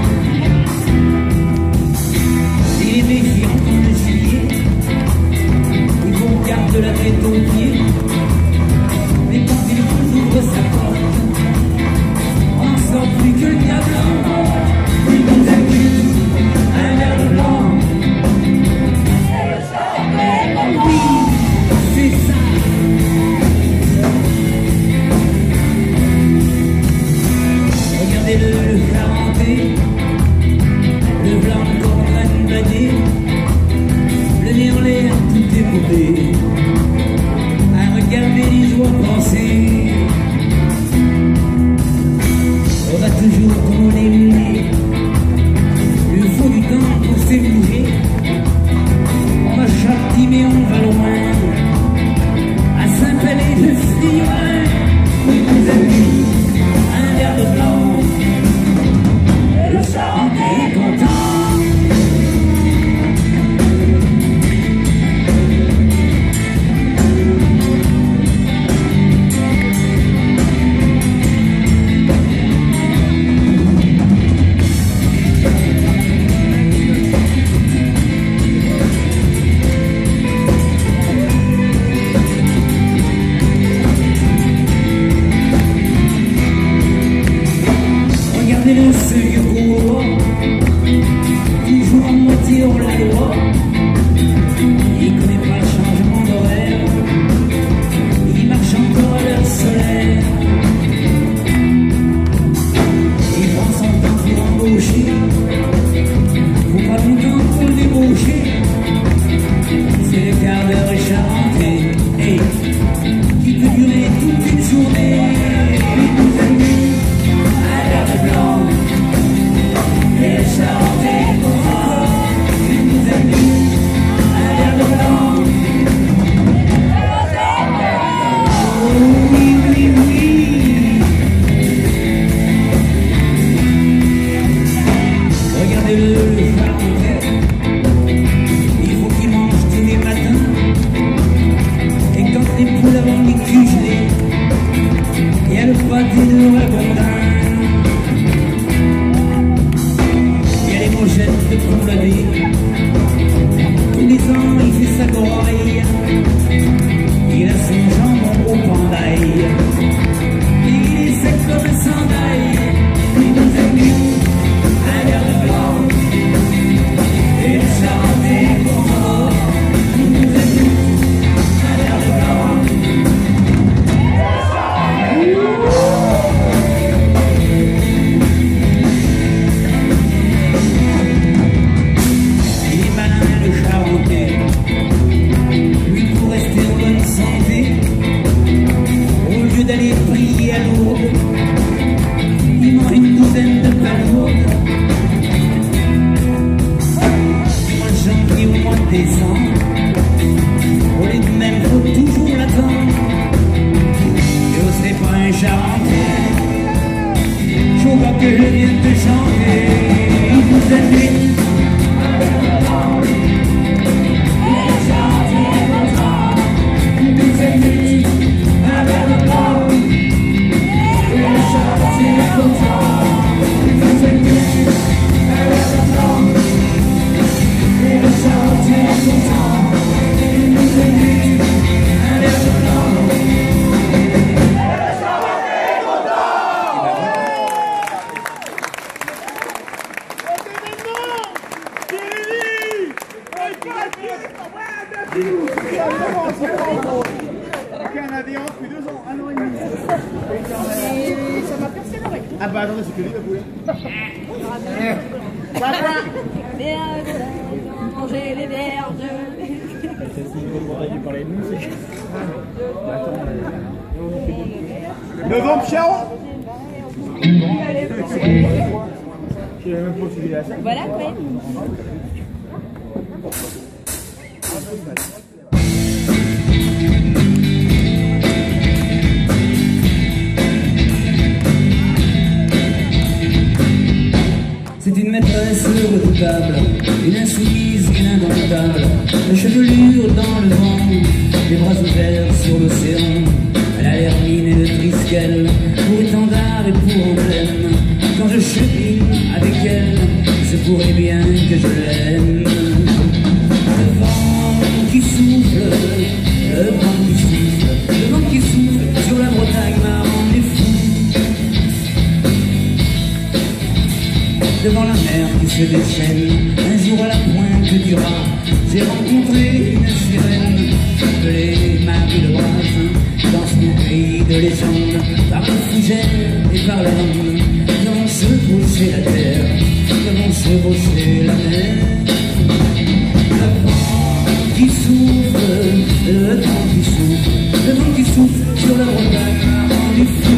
Il est méfiant comme le gibier. Il faut garde la tête aux pieds. Mais quand il ouvre sa porte, on n'en sort plus que le diable. Il nous accuse un verre de blanc. Oui, c'est ça. Regardez-le, le charantais, le blanc encore en train de bader, le nez en l'air, tout est bourré, à regarder les joies penser. On va toujours comme on est mené, il faut du temps pour s'ébouger. On va Charty mais on va loin, à Saint-Palais de Slirin, oui mes amis, un verre de blanc. Le charantais est content. 1 an et demi. Et ça m'a percé l'oreille. Ah bah attendez, c'est que lui le poulet. Manger les verges. Le vent Piaron. Je n'ai même pas suivi la scène. Voilà, ouais. C'est une maîtresse redoutable, une insoumise, une indomptable, la chevelure dans le vent, les bras ouverts sur l'océan. Elle a l'air mine et de triste pour étendard et pour emblème. Quand je chemine avec elle, je pourrais bien que je l'aime. Le vent qui souffle, le vent qui souffle, le vent qui souffle sur la Bretagne m'a rendu fou. Devant la mer qui se déchaîne, un jour à la pointe du Raz, j'ai rencontré une sirène appelée Marie Le Bras. Dans son pays de légende, par le fougère et par la ronde, nous avons chevauché la terre, nous avons chevauché la mer. Le vent qui souffle, le vent qui souffle, le vent qui souffle sur la Bretagne m'a rendu fou.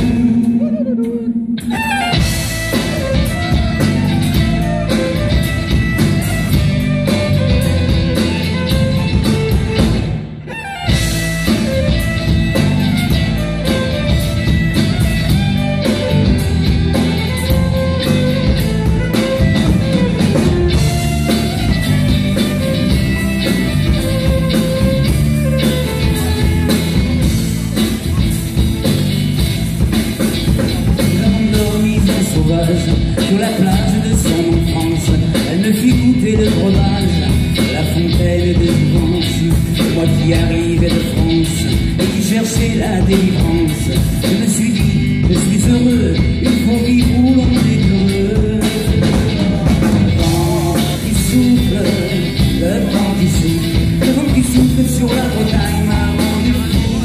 Sur la plage de son enfance, elle me fit goûter le breuvage, la fontaine de Jouvence. Moi qui arrivais de France et qui cherchais la délivrance, je me suis dit, je suis heureux, il faut vivre où l'on est heureux. Le vent qui souffle, le vent qui souffle, le vent qui souffle sur la Bretagne m'a rendu fou.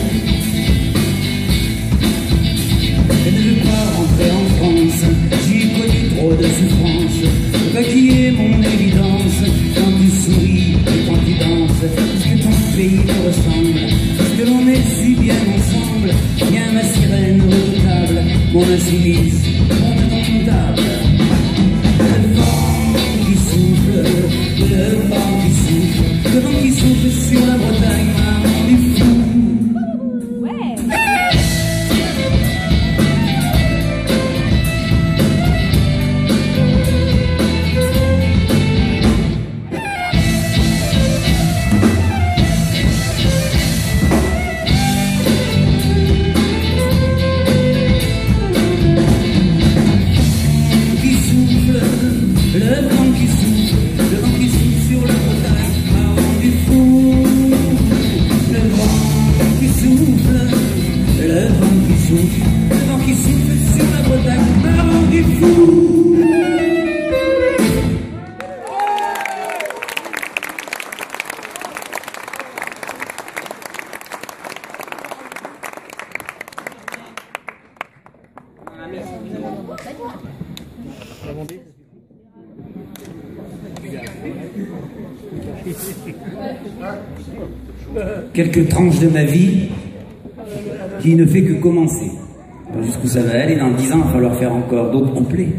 Je ne veux pas rentrer en France, j'ai connu trop de souffrance. Toi qui es mon évidence, quand tu souris et quand tu danses, est-ce que ton pays te ressemble? Est-ce que l'on est si bien ensemble? Viens ma sirène redoutable, mon insoumise, mon indomptable. Le vent qui souffle, le vent qui souffle, le vent qui souffle sur la Bretagne m'a rendu fou. Quelques tranches de ma vie qui ne fait que commencer. Jusqu'où ça va aller, dans 10 ans, il va falloir faire encore d'autres couplets.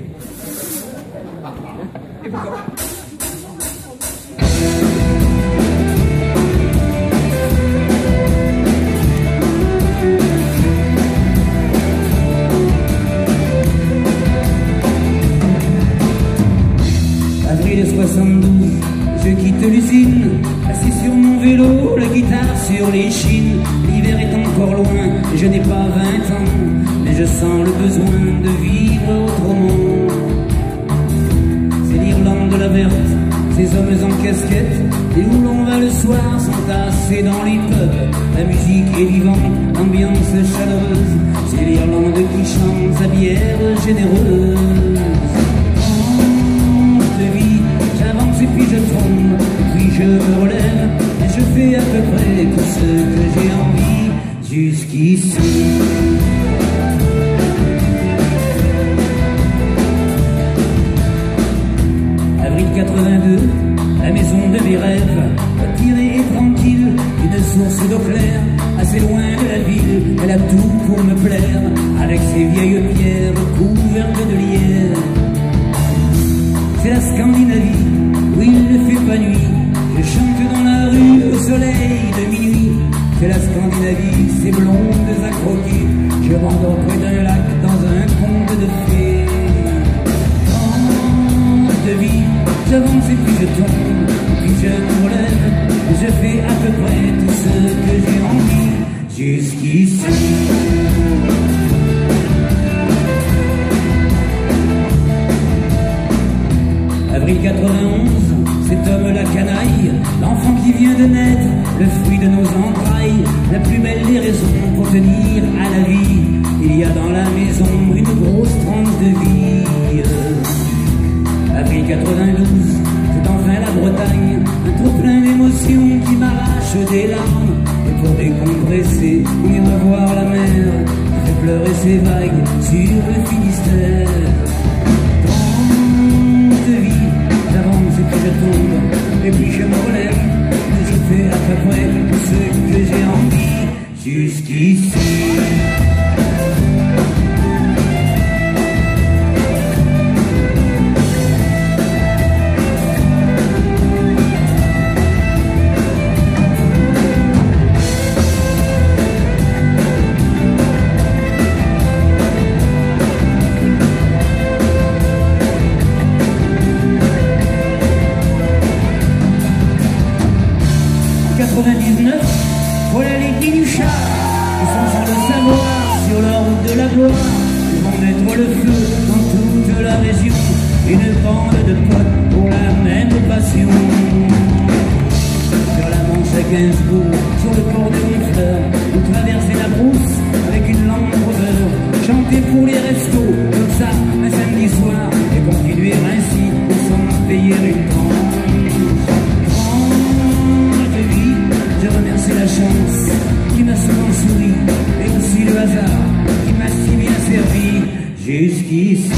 Avril 72, je quitte l'usine, assis sur mon vélo, la guitare sur les chines. L'hiver est encore loin, et je n'ai pas 20 ans, mais je sens le besoin de vivre autrement. C'est l'Irlande de la verte, ces hommes en casquette, et où l'on va le soir s'entasser dans les pubs. La musique est vivante, ambiance chaleureuse, c'est l'Irlande qui chante sa bière généreuse. Et puis je tombe, et puis je me relève, et je fais à peu près tout ce que j'ai envie. jusqu'ici. Avril 82, la maison de mes rêves, retirée et tranquille, une source d'eau claire, assez loin de la ville, elle a tout pour me plaire, avec ses vieilles pierres couvertes de lierre. C'est la Scandinavie, où il ne fait pas nuit, je chante dans la rue au soleil de minuit. C'est la Scandinavie, ces blondes à croquis, je m'endors près d'un lac dans un conte de fées. De vie, j'avance et puis je tombe, puis je me relève, je fais à peu près tout ce que j'ai envie, jusqu'ici. Avril 91, cet homme la canaille, l'enfant qui vient de naître, le fruit de nos entrailles, la plus belle des raisons pour tenir à la vie. Il y a dans la maison une grosse tranche de vie. Avril 92, c'est enfin la Bretagne, un trop plein d'émotions qui m'arrache des larmes. Et pour décompresser, venir me voir la mer, qui fait pleurer ses vagues sur le Finistère. Grande vie, j'avance et puis je tombe, et puis je me relève, et je fais à peu près tout ce que j'ai envie, jusqu'ici. Voilà les guinuchards qui sont sans le savoir sur la route de la gloire. Ils vont mettre le feu dans toute la région, une bande de potes pour la même passion. Sur la Manche à Gainsbourg, sur le port de Honfleur, ou traverser la brousse avec une Land Rover, chanter pour les restos, comme ça, un samedi soir, et continuer ainsi sans payer une tranche. Je remercie la chance qui m'a souvent souri, et aussi le hasard qui m'a si bien servi jusqu'ici.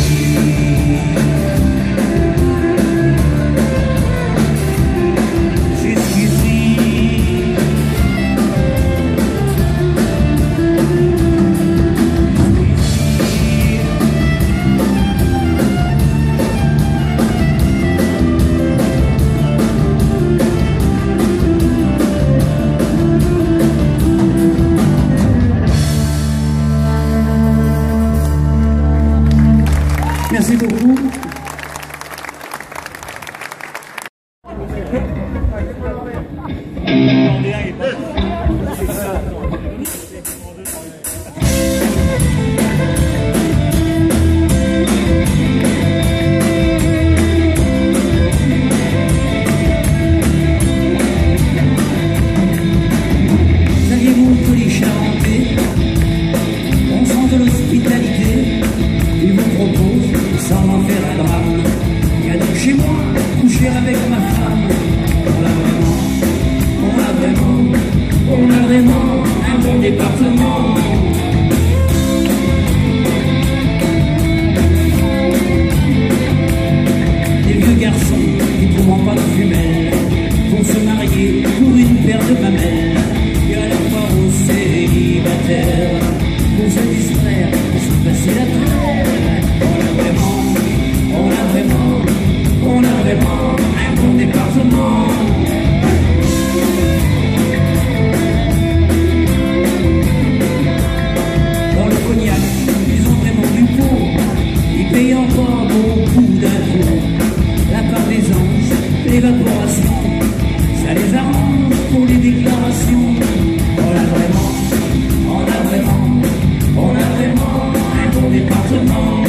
Merci beaucoup. Saviez-vous que les Charentais, on sent de l'hospitalité, ils vous proposent sans en faire un drame. Viens donc chez moi, coucher avec ma femme. On a vraiment un bon département. Des vieux garçons qui ne trouvent pas de femelles vont se marier pour une paire de mamelles. Et à la fois aux célibataires pour se distraire et se passer la terre. On a vraiment un bon département. Dans le cognac, ils ont vraiment du pot. Ils payent encore beaucoup d'impôts. La part des anges, l'évaporation, ça les arrange pour les déclarations. On a vraiment un bon département.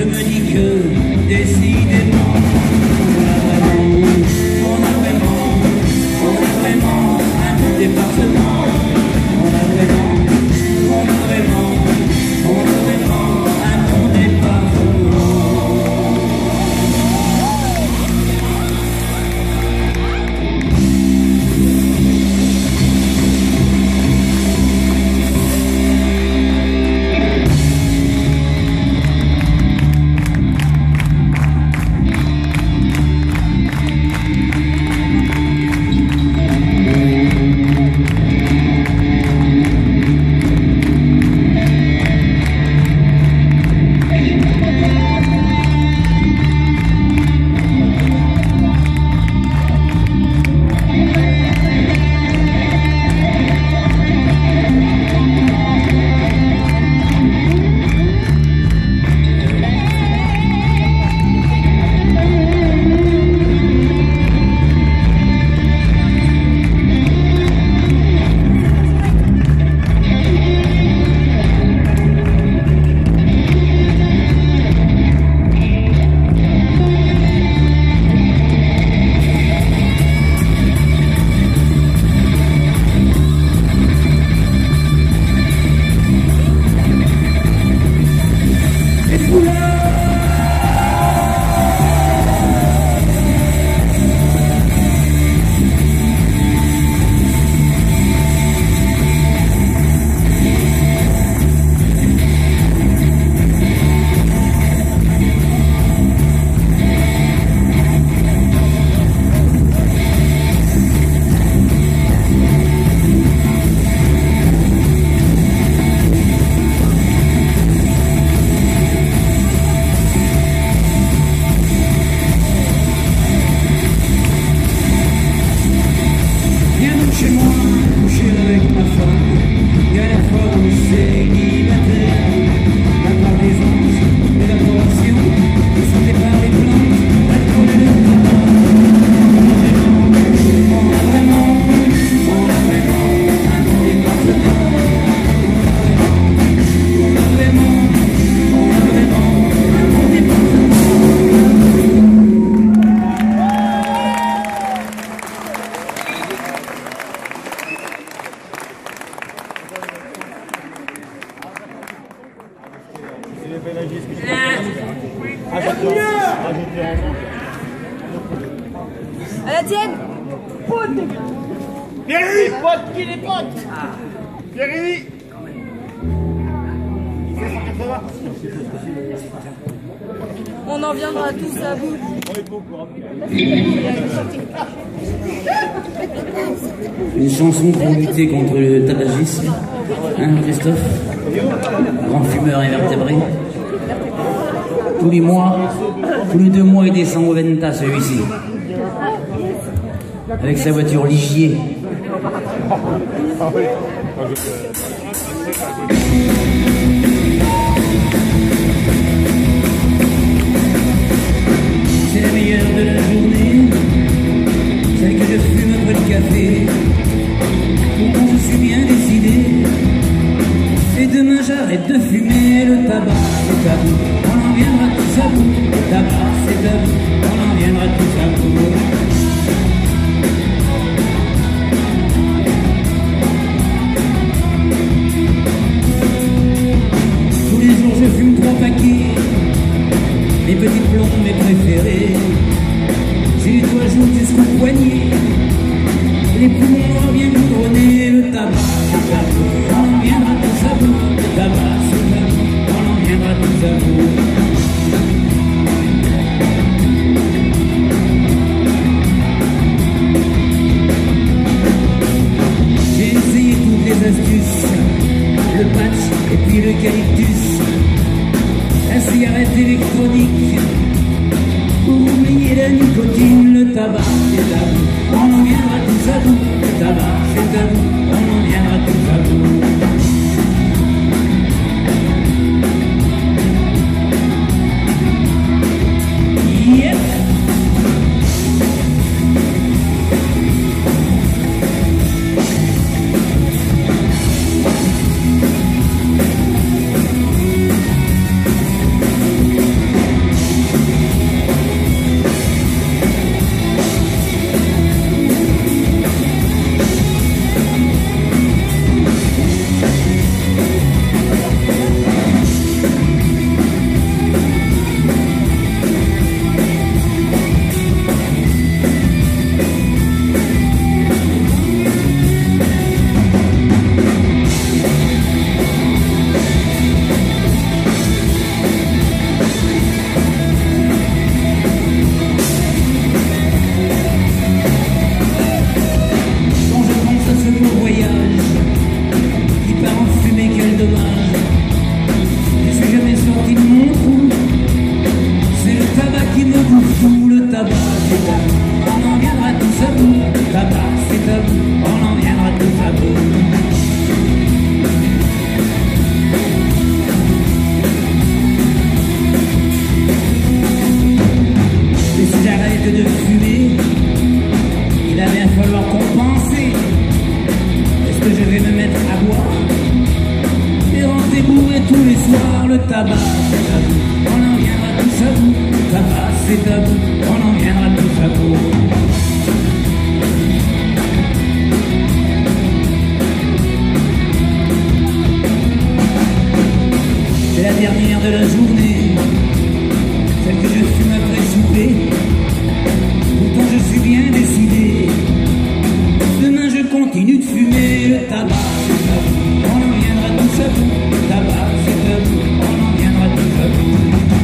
je me dis que décidément on a vraiment un bon département. On a vraiment un bon département. À la tienne. Pierre-Louis, qui les potes. Pierre-Louis. 580. On en viendra tous à bout. Une chanson pour lutter contre le tabagisme, hein Christophe? Grand fumeur invertébré. Tous les mois, tous les 2 mois, il descend au Venta, celui-ci. Avec sa voiture Ligier. C'est la meilleure de la journée, celle que je fume après le café. Pourtant je suis bien décidé, et demain j'arrête de fumer. Le tabac c'est tabou, on en viendra tous à bout. Le tabac c'est tabou, on en viendra tous à bout. Tous les jours je fume 3 paquets, les petites blondes mes préférées. J'ai les doigts jaunes jusqu'au poignet, les poumons bien goudronnés. Le tabac c'est tabou, on en viendra tous à bout. Le tabac c'est tabou, on en viendra tous à bout. J'ai essayé toutes les astuces, le patch et puis l'eucalyptus, la cigarette électronique, pour oublier la nicotine. Le tabac c'est tabou, on en viendra tous à bout. Le tabac c'est tabou, on en viendra tous à bout. Yeah. c'est tabou, on en viendra tous à bout. C'est la dernière de la journée, celle que je fume après souper. Pourtant je suis bien décidé, demain je continue de fumer. Le tabac c'est tabou, on en viendra tous à bout. Le tabac c'est tabou, on en viendra tous à bout.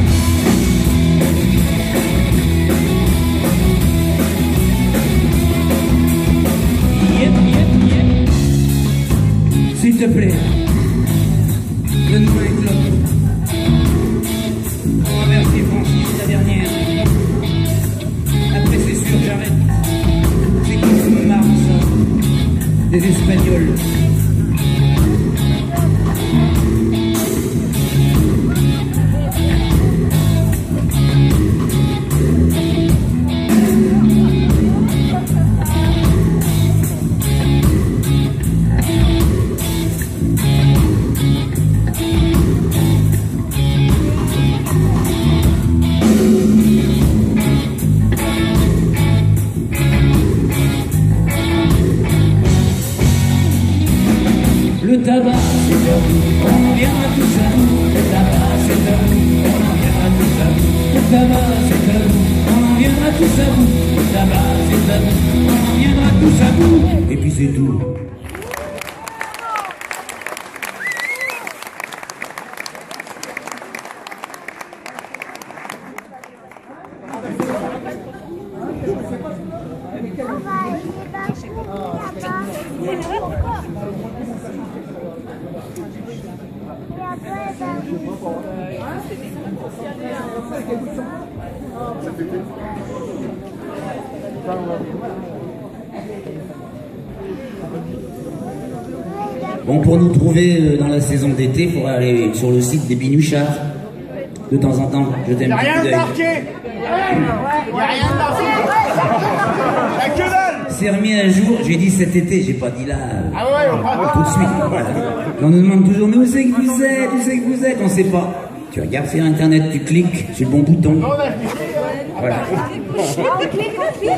S'il te plaît, donne-moi une clope. On va verser Francis, la dernière. Après c'est sûr, j'arrête. C'est qui qui me marre ça? Des Espagnols. Le tabac, c'est tabou, on en viendra tous à bout. Le tabac, c'est tabou, on en viendra tous à bout. Le tabac, c'est tabou, on en viendra tous à bout. Le tabac, c'est tabou, on en viendra tous à bout. Et puis c'est tout. Bon, pour nous trouver dans la saison d'été, il faudra aller sur le site des Binuchards. De temps en temps, je t'aime. Y'a rien de marqué. Y'a rien de marqué. Y'a que dalle. C'est remis à jour, j'ai dit cet été, j'ai pas dit là. Ah ouais, on prend tout de suite. Voilà. On nous demande toujours, mais où c'est que vous êtes? Où c'est que vous êtes? On sait pas. Tu regardes sur internet, tu cliques sur le bon bouton. Voilà. On clique.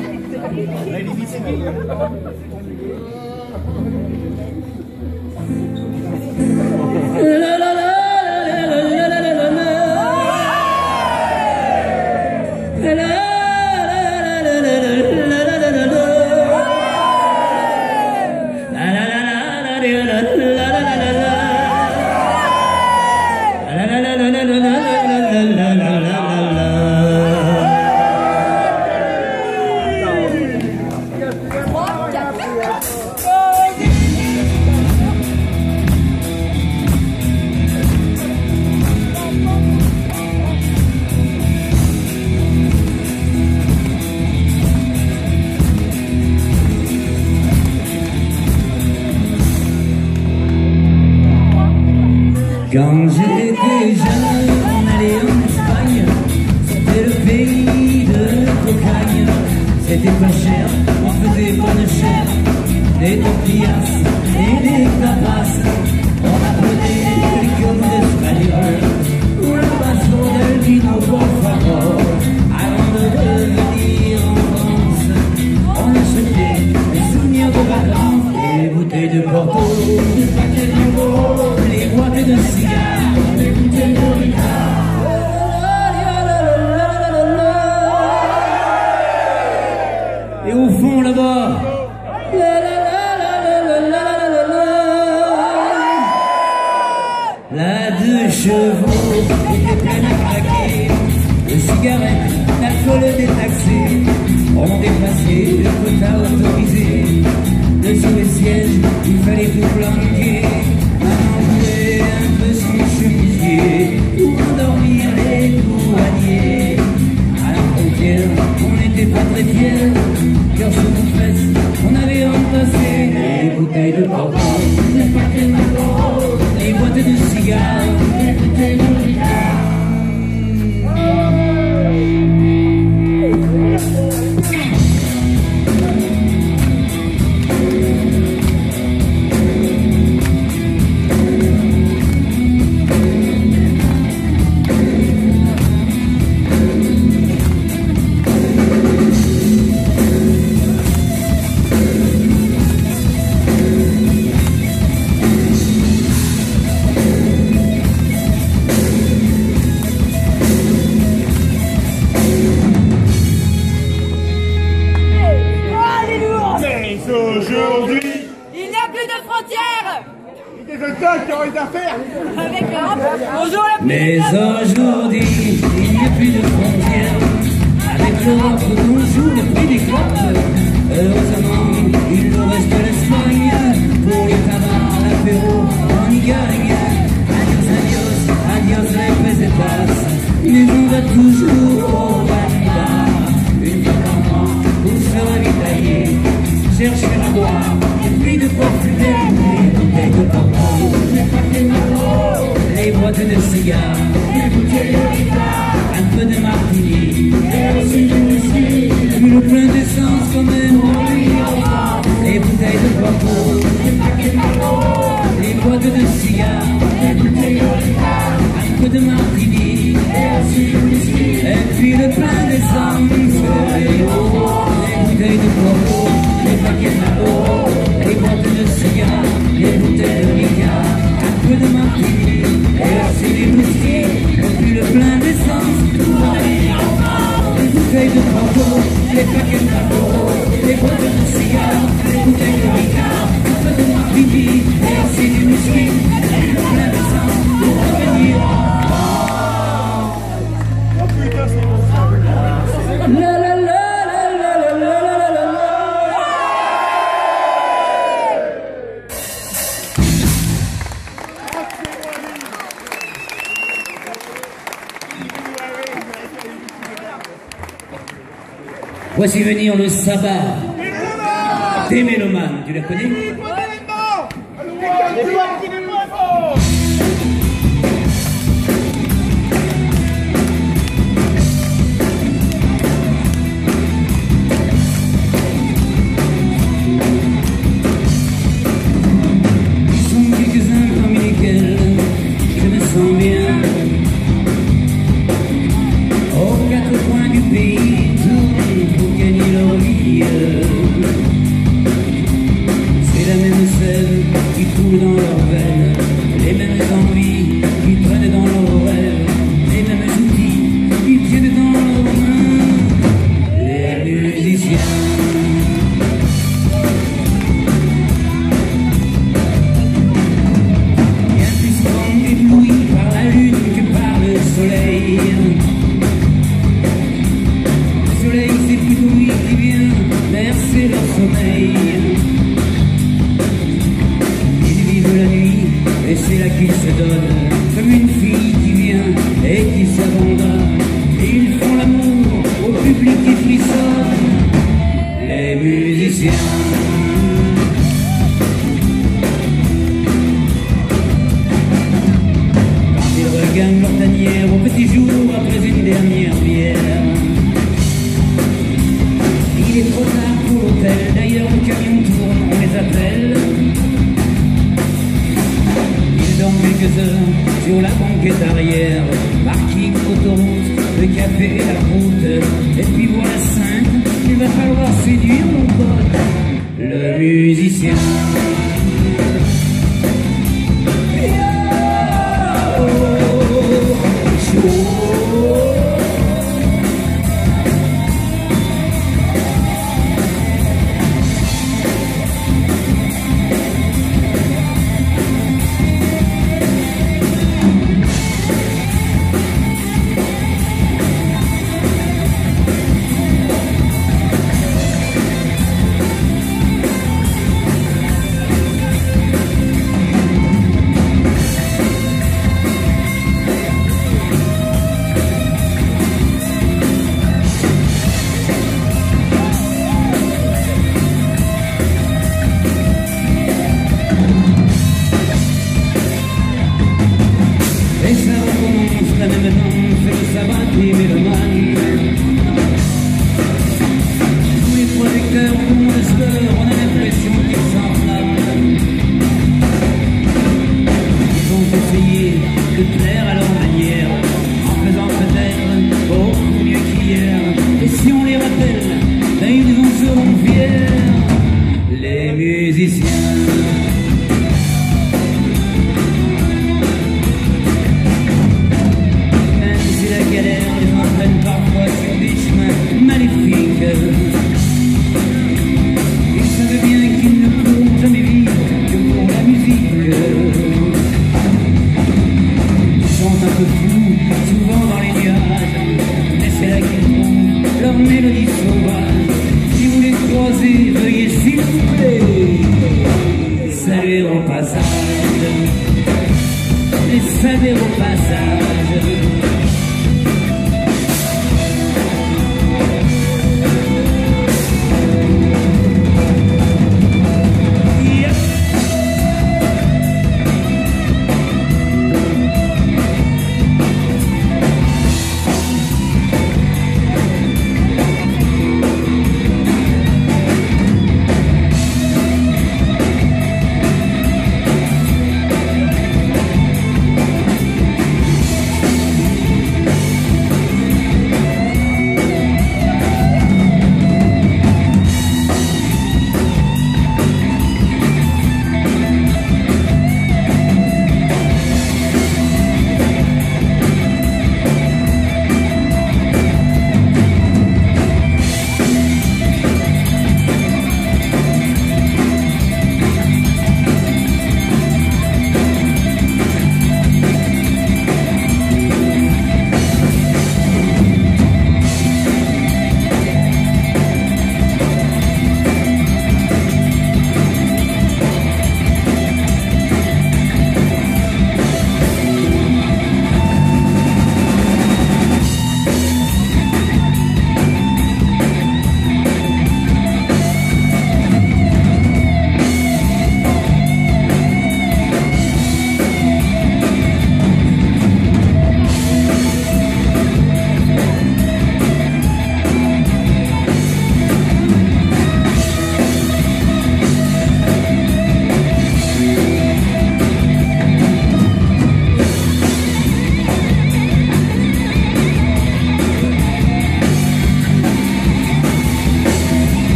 Quand j'étais jeune, on allait en Espagne, c'était le pays de la cocagne. C'était pas cher, on faisait bonne chair, des tortillas et des tapas. On appelait comme d'Espagnol, un vaso del vino por favor. Avant de revenir en France, on achetait des souvenirs de vacances, des bouteilles de Porto, des paquets de Nouveau, les boîtes de cigares, des bouteilles de Ricard. Et au fond là-bas, la 2 chevaux était pleine à craquer, de cigarettes, d'alcool détaxé, on dépassait le quota autorisé. Dessous les sièges, il fallait tout planquer, manger un peu son chemisier, pour endormir les douaniers. À la frontière, on n'était pas très fiers, car sur nos fesses, on avait entassé des bouteilles de Porto, des paquets de Marlboro, des boîtes de cigares, des bouteilles de Ricard. encore les affaires. Mais aujourd'hui, il n'y a plus de frontières. Avec l'Europe, on joue le prix des clopes. Heureusement, il nous reste l'Espagne. Pour le tabac, l'apéro, on y gagne. Adios, adios, adios les pesetas. Mais on va toujours au bar. Une fois par mois, pour se ravitailler, chercher à boire. Et puis de portugais, les bouteilles de porto, les paquets de marron, les boîtes de cigares, les bouteilles de guitare, un peu de martini, et aussi du whisky, le plein d'essence quand même. Les bouteilles de porto, les paquets de marron, les boîtes de cigares, les bouteilles de guitare, un peu de martini, et aussi du whisky, et puis le plein d'essence. Les bouteilles de porto, les paquets de marron, les boîtes de cigares, les bouteilles de ricard, un peu de martini, et aussi du whisky, et puis le plein d'essence. Les bouteilles de porto, les paquets de marron, les boîtes de cigares, les bouteilles de ricard, un peu de martini, et aussi du whisky, et puis le plein d'essence pour revenir. Oh putain, c'est bon. La la la. Voici venir le sabbat des mélomanes. Tu la connais? Ils sont quelques-uns parmi lesquels je me sens bien. Aux quatre coins du pays, pour gagner leur vie. C'est la même sève qui coule dans leurs veines, les mêmes envies qui traînent dans leurs rêves, les mêmes outils qui tiennent dans leurs mains. Les musiciens. Bien plus souvent éblouis par la lune que par le soleil. Le soleil, c'est plutôt lui qui vient bercer leur sommeil. Ils vivent la nuit et c'est là qu'ils se donnent, comme une fille qui vient et qui s'abandonne. Et ils font l'amour au public qui frissonne. Les musiciens. Quand ils regagnent leur tanière au petit jour après une dernière bière. Il est trop tard pour l'hôtel, d'ailleurs le camion tourne, on les appelle. Ils dorment quelques heures sur la banquette arrière, parking, autoroute, le café et la route. Et puis voilà 5, il va falloir séduire mon pote, le musicien.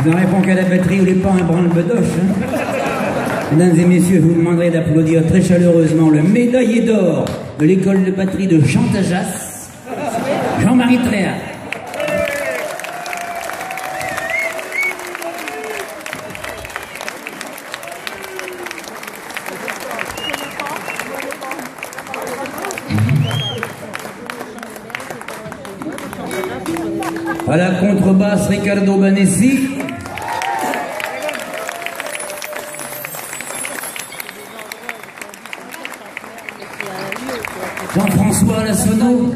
Je ne réponds qu'à la batterie ou les pas un branle-bedoche. Hein. Mesdames et messieurs, je vous demanderai d'applaudir très chaleureusement le médaillé d'or de l'école de batterie de Chantajas, Jean-Marie Tréhat. À la contrebasse, Ricardo Banessi. Jean-François à la sono.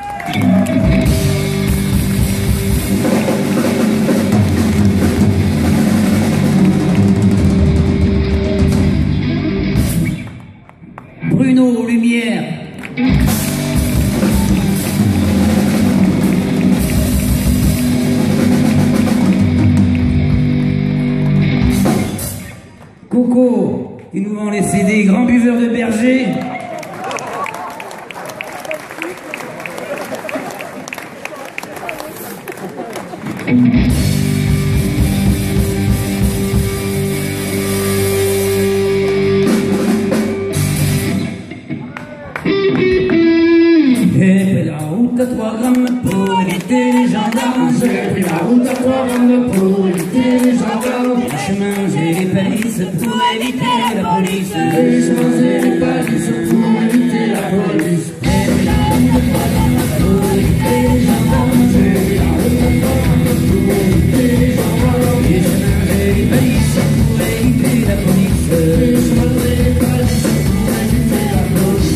Bruno Lumière. Coco, qui nous vend les CD, grand buveur de berger. J'ai pris la route à 3 grammes pour éviter les gendarmes. J'ai pris la route à 3 grammes pour éviter les gendarmes. Les chemins et les balises pour éviter la police. Les chemins et les balises pour éviter la police. J'ai pris la route à 3 grammes pour éviter les gendarmes. J'ai pris la route à 3 grammes pour éviter les gendarmes. Les chemins et les balises pour éviter la police. Les chemins et les balises pour éviter la police.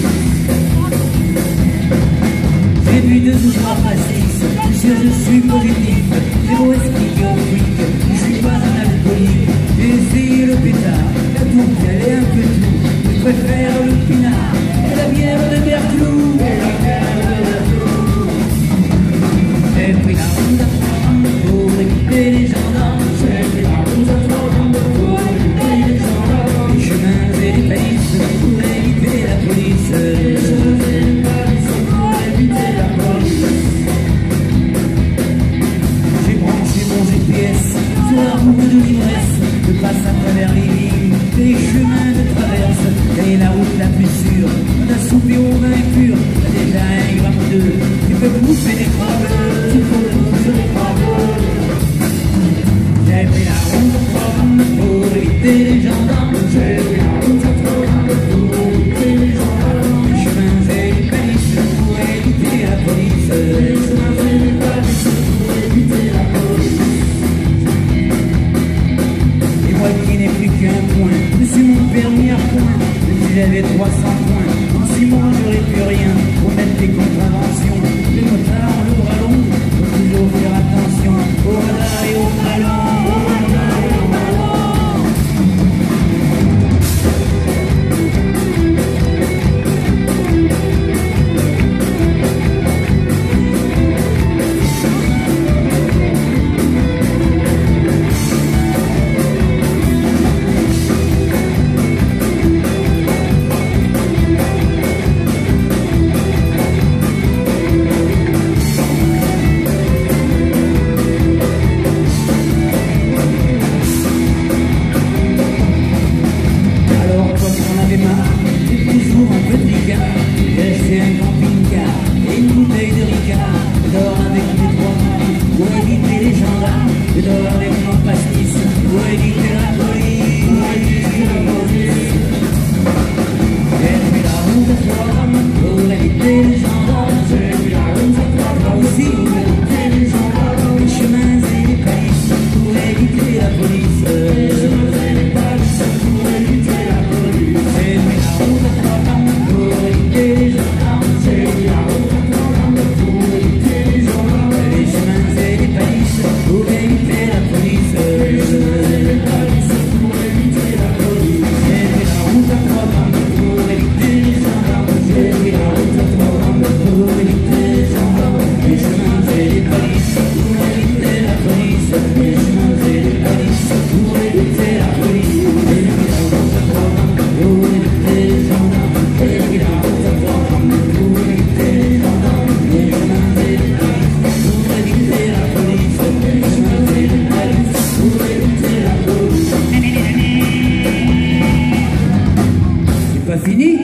J'ai bu 2 ou 3 pastis, bien sûr je suis positif. J'ai beau expliquer au fric, je suis pas un alcoolique. J'ai essayé le pétard, la tourte, elle est un peu tout. Je préfère le pinard et la bière de Berclou. J'ai pris la route à 3 grammes pour éviter les gendarmes. J'ai pris la route à 3 grammes pour éviter les gendarmes. Les chemins et les balises pour éviter la police. Les chemins et les balises pour éviter la police. J'ai branché mon GPS sur la route de l'ivresse. Je passe à travers les lignes, les chemins de traverse. Et la route la plus sûre, on a soupé au vin pur. T'as déjà 1 gramme ou 2, tu peux bouffer des croix-bleus. Tu peux bouffer des croix-bleus. J'ai pris la route à 3 grammes pour éviter les gendarmes. J'ai pris la route à 3 grammes pour éviter les gendarmes. Les chemins et les balises pour éviter la police. Les chemins et les balises pour éviter la police. Et moi qui n'ai plus qu'un point, je suis mon permis à point. Même si j'avais 300 points, en 6 mois j'aurais plus rien pour mettre les contraventions. Les motards en lourd à long, faut toujours faire attention au radar et au ballon. fini.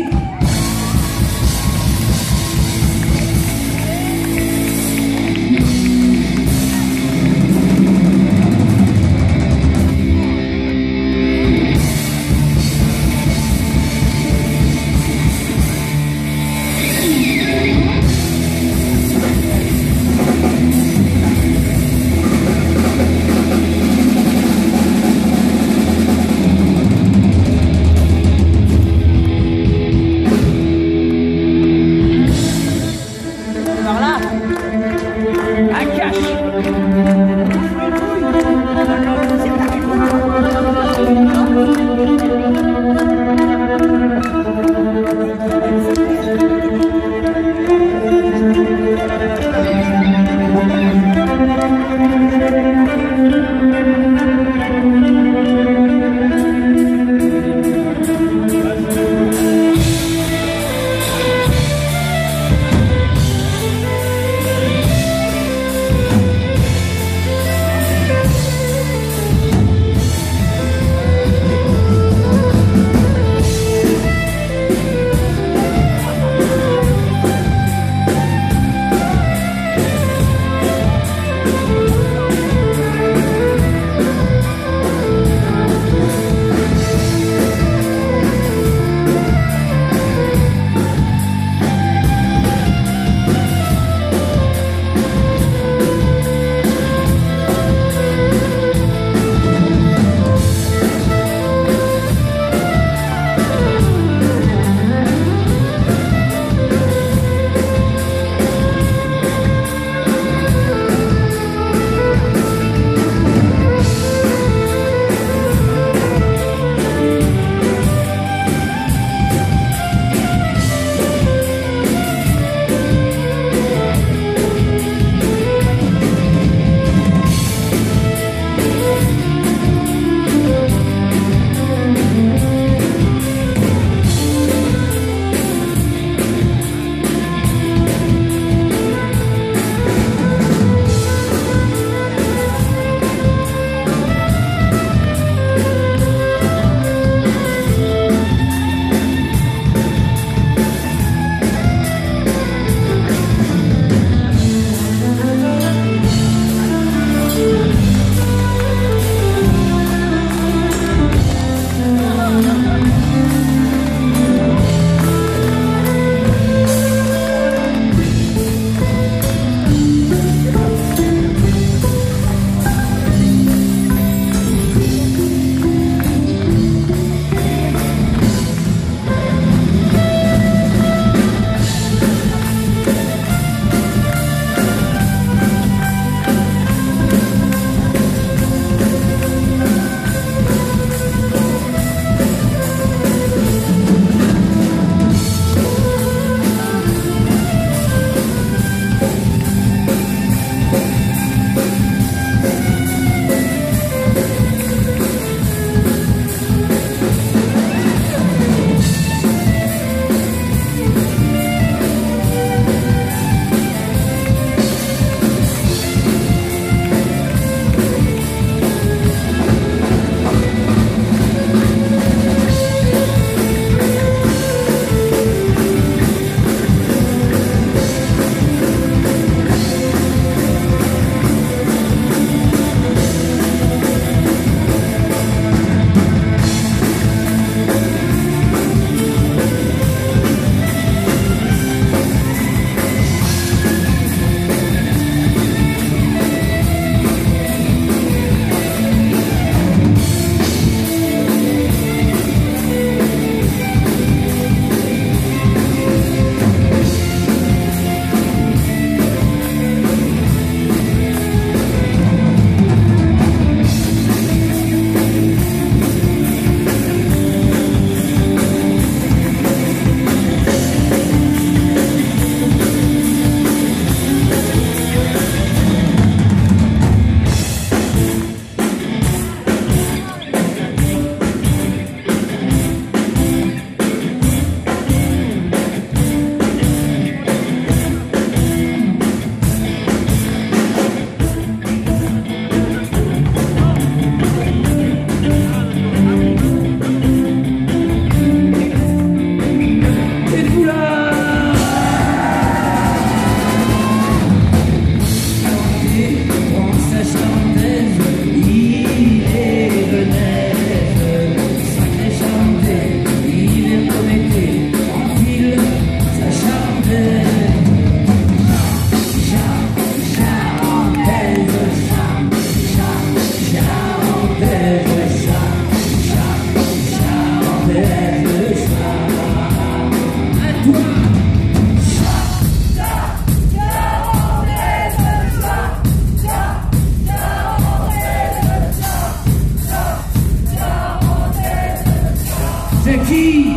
C'est qui?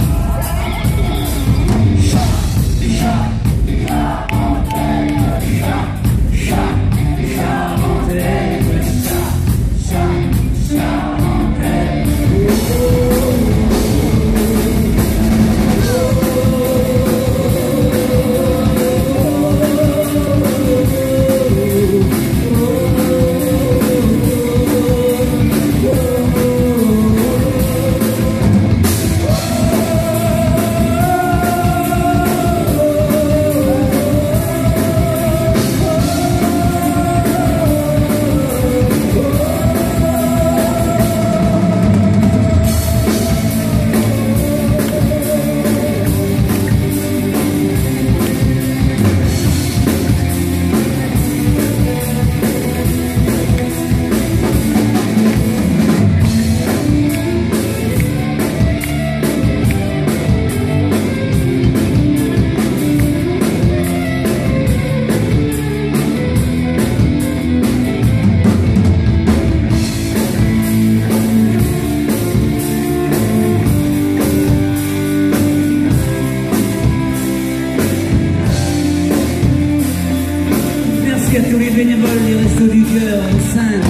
Merci à tous les bénévoles des Restos du Cœur au Saintes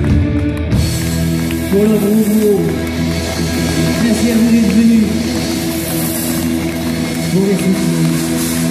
pour leur gros. Merci à vous d'être venus pour les soutenir.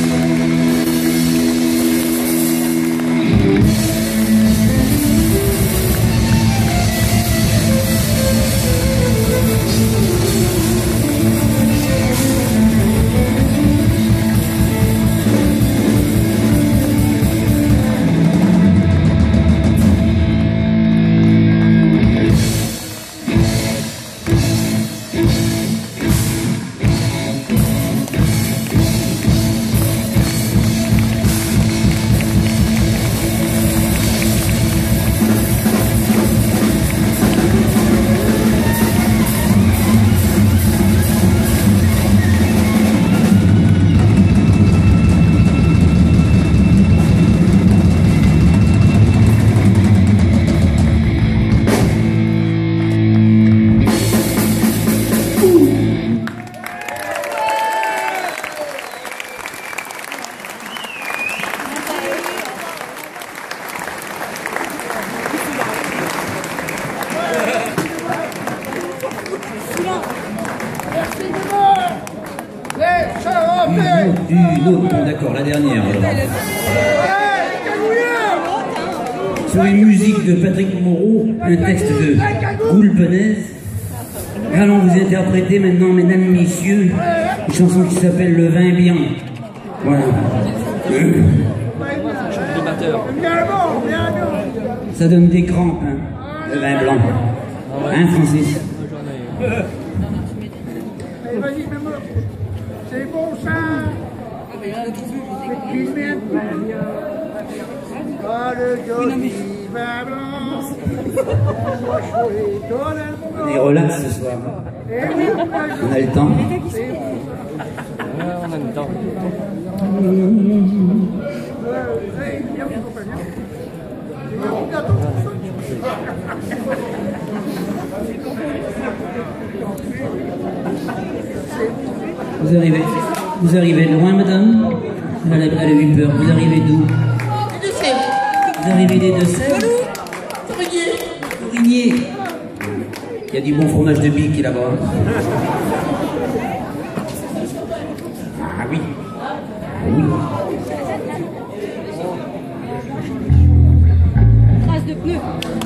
Bon, d'accord, la dernière. Sur les musiques de Patrick Moreau, un texte de Goul Penez. Allons vous interpréter maintenant, mesdames, messieurs, une chanson qui s'appelle Le vin bien. Voilà. Ça donne des crampes, hein, le vin blanc. Hein, Francis? Vas-y, c'est bon ça. Ah, le joli vin blanc. On est relax ce soir. On a le temps. On a le temps. Vous arrivez de loin, madame? Elle a eu peur. Vous arrivez d'où? De Sèvres. Vous arrivez des Deux-Sèvres? Aurigné. Il y a du bon fromage de Bic là-bas. Ah oui. Ah oui. Trace de pneus.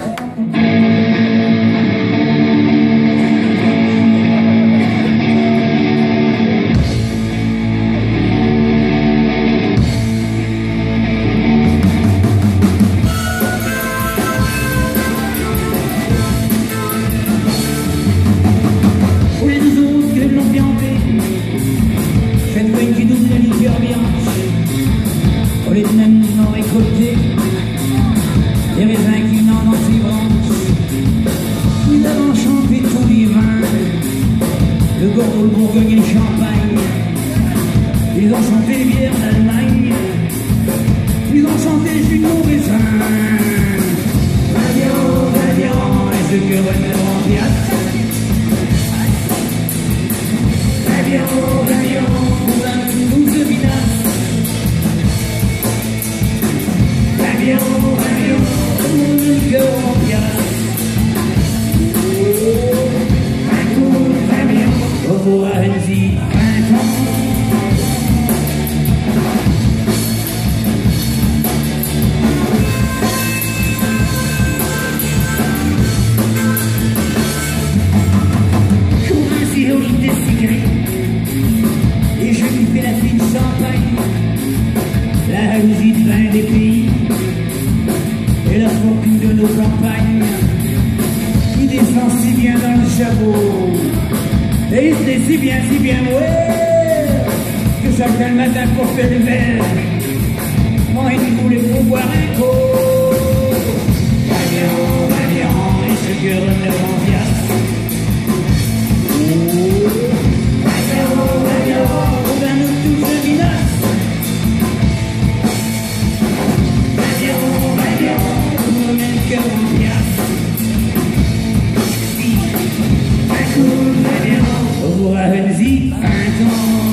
Les raisins qui n'en ont si branches, nous avons chanté tous les vins, le Bordeaux, le Bourgogne et le Champagne. Ils ont chanté les bières d'Allemagne, ils ont chanté le jus de Montrésin. Et ce que remet en pièce, Et je lui fais la fine champagne, la jalousie de vin des pays et la fortune de nos campagnes qui descend si bien dans le chapeau. Et c'est si bien, ouais, que chacun le matin pour faire le verre, moi il voulait pour boire un coup. Va-viens, et ce cœur ne m'enviasse. Au revoir, un temps.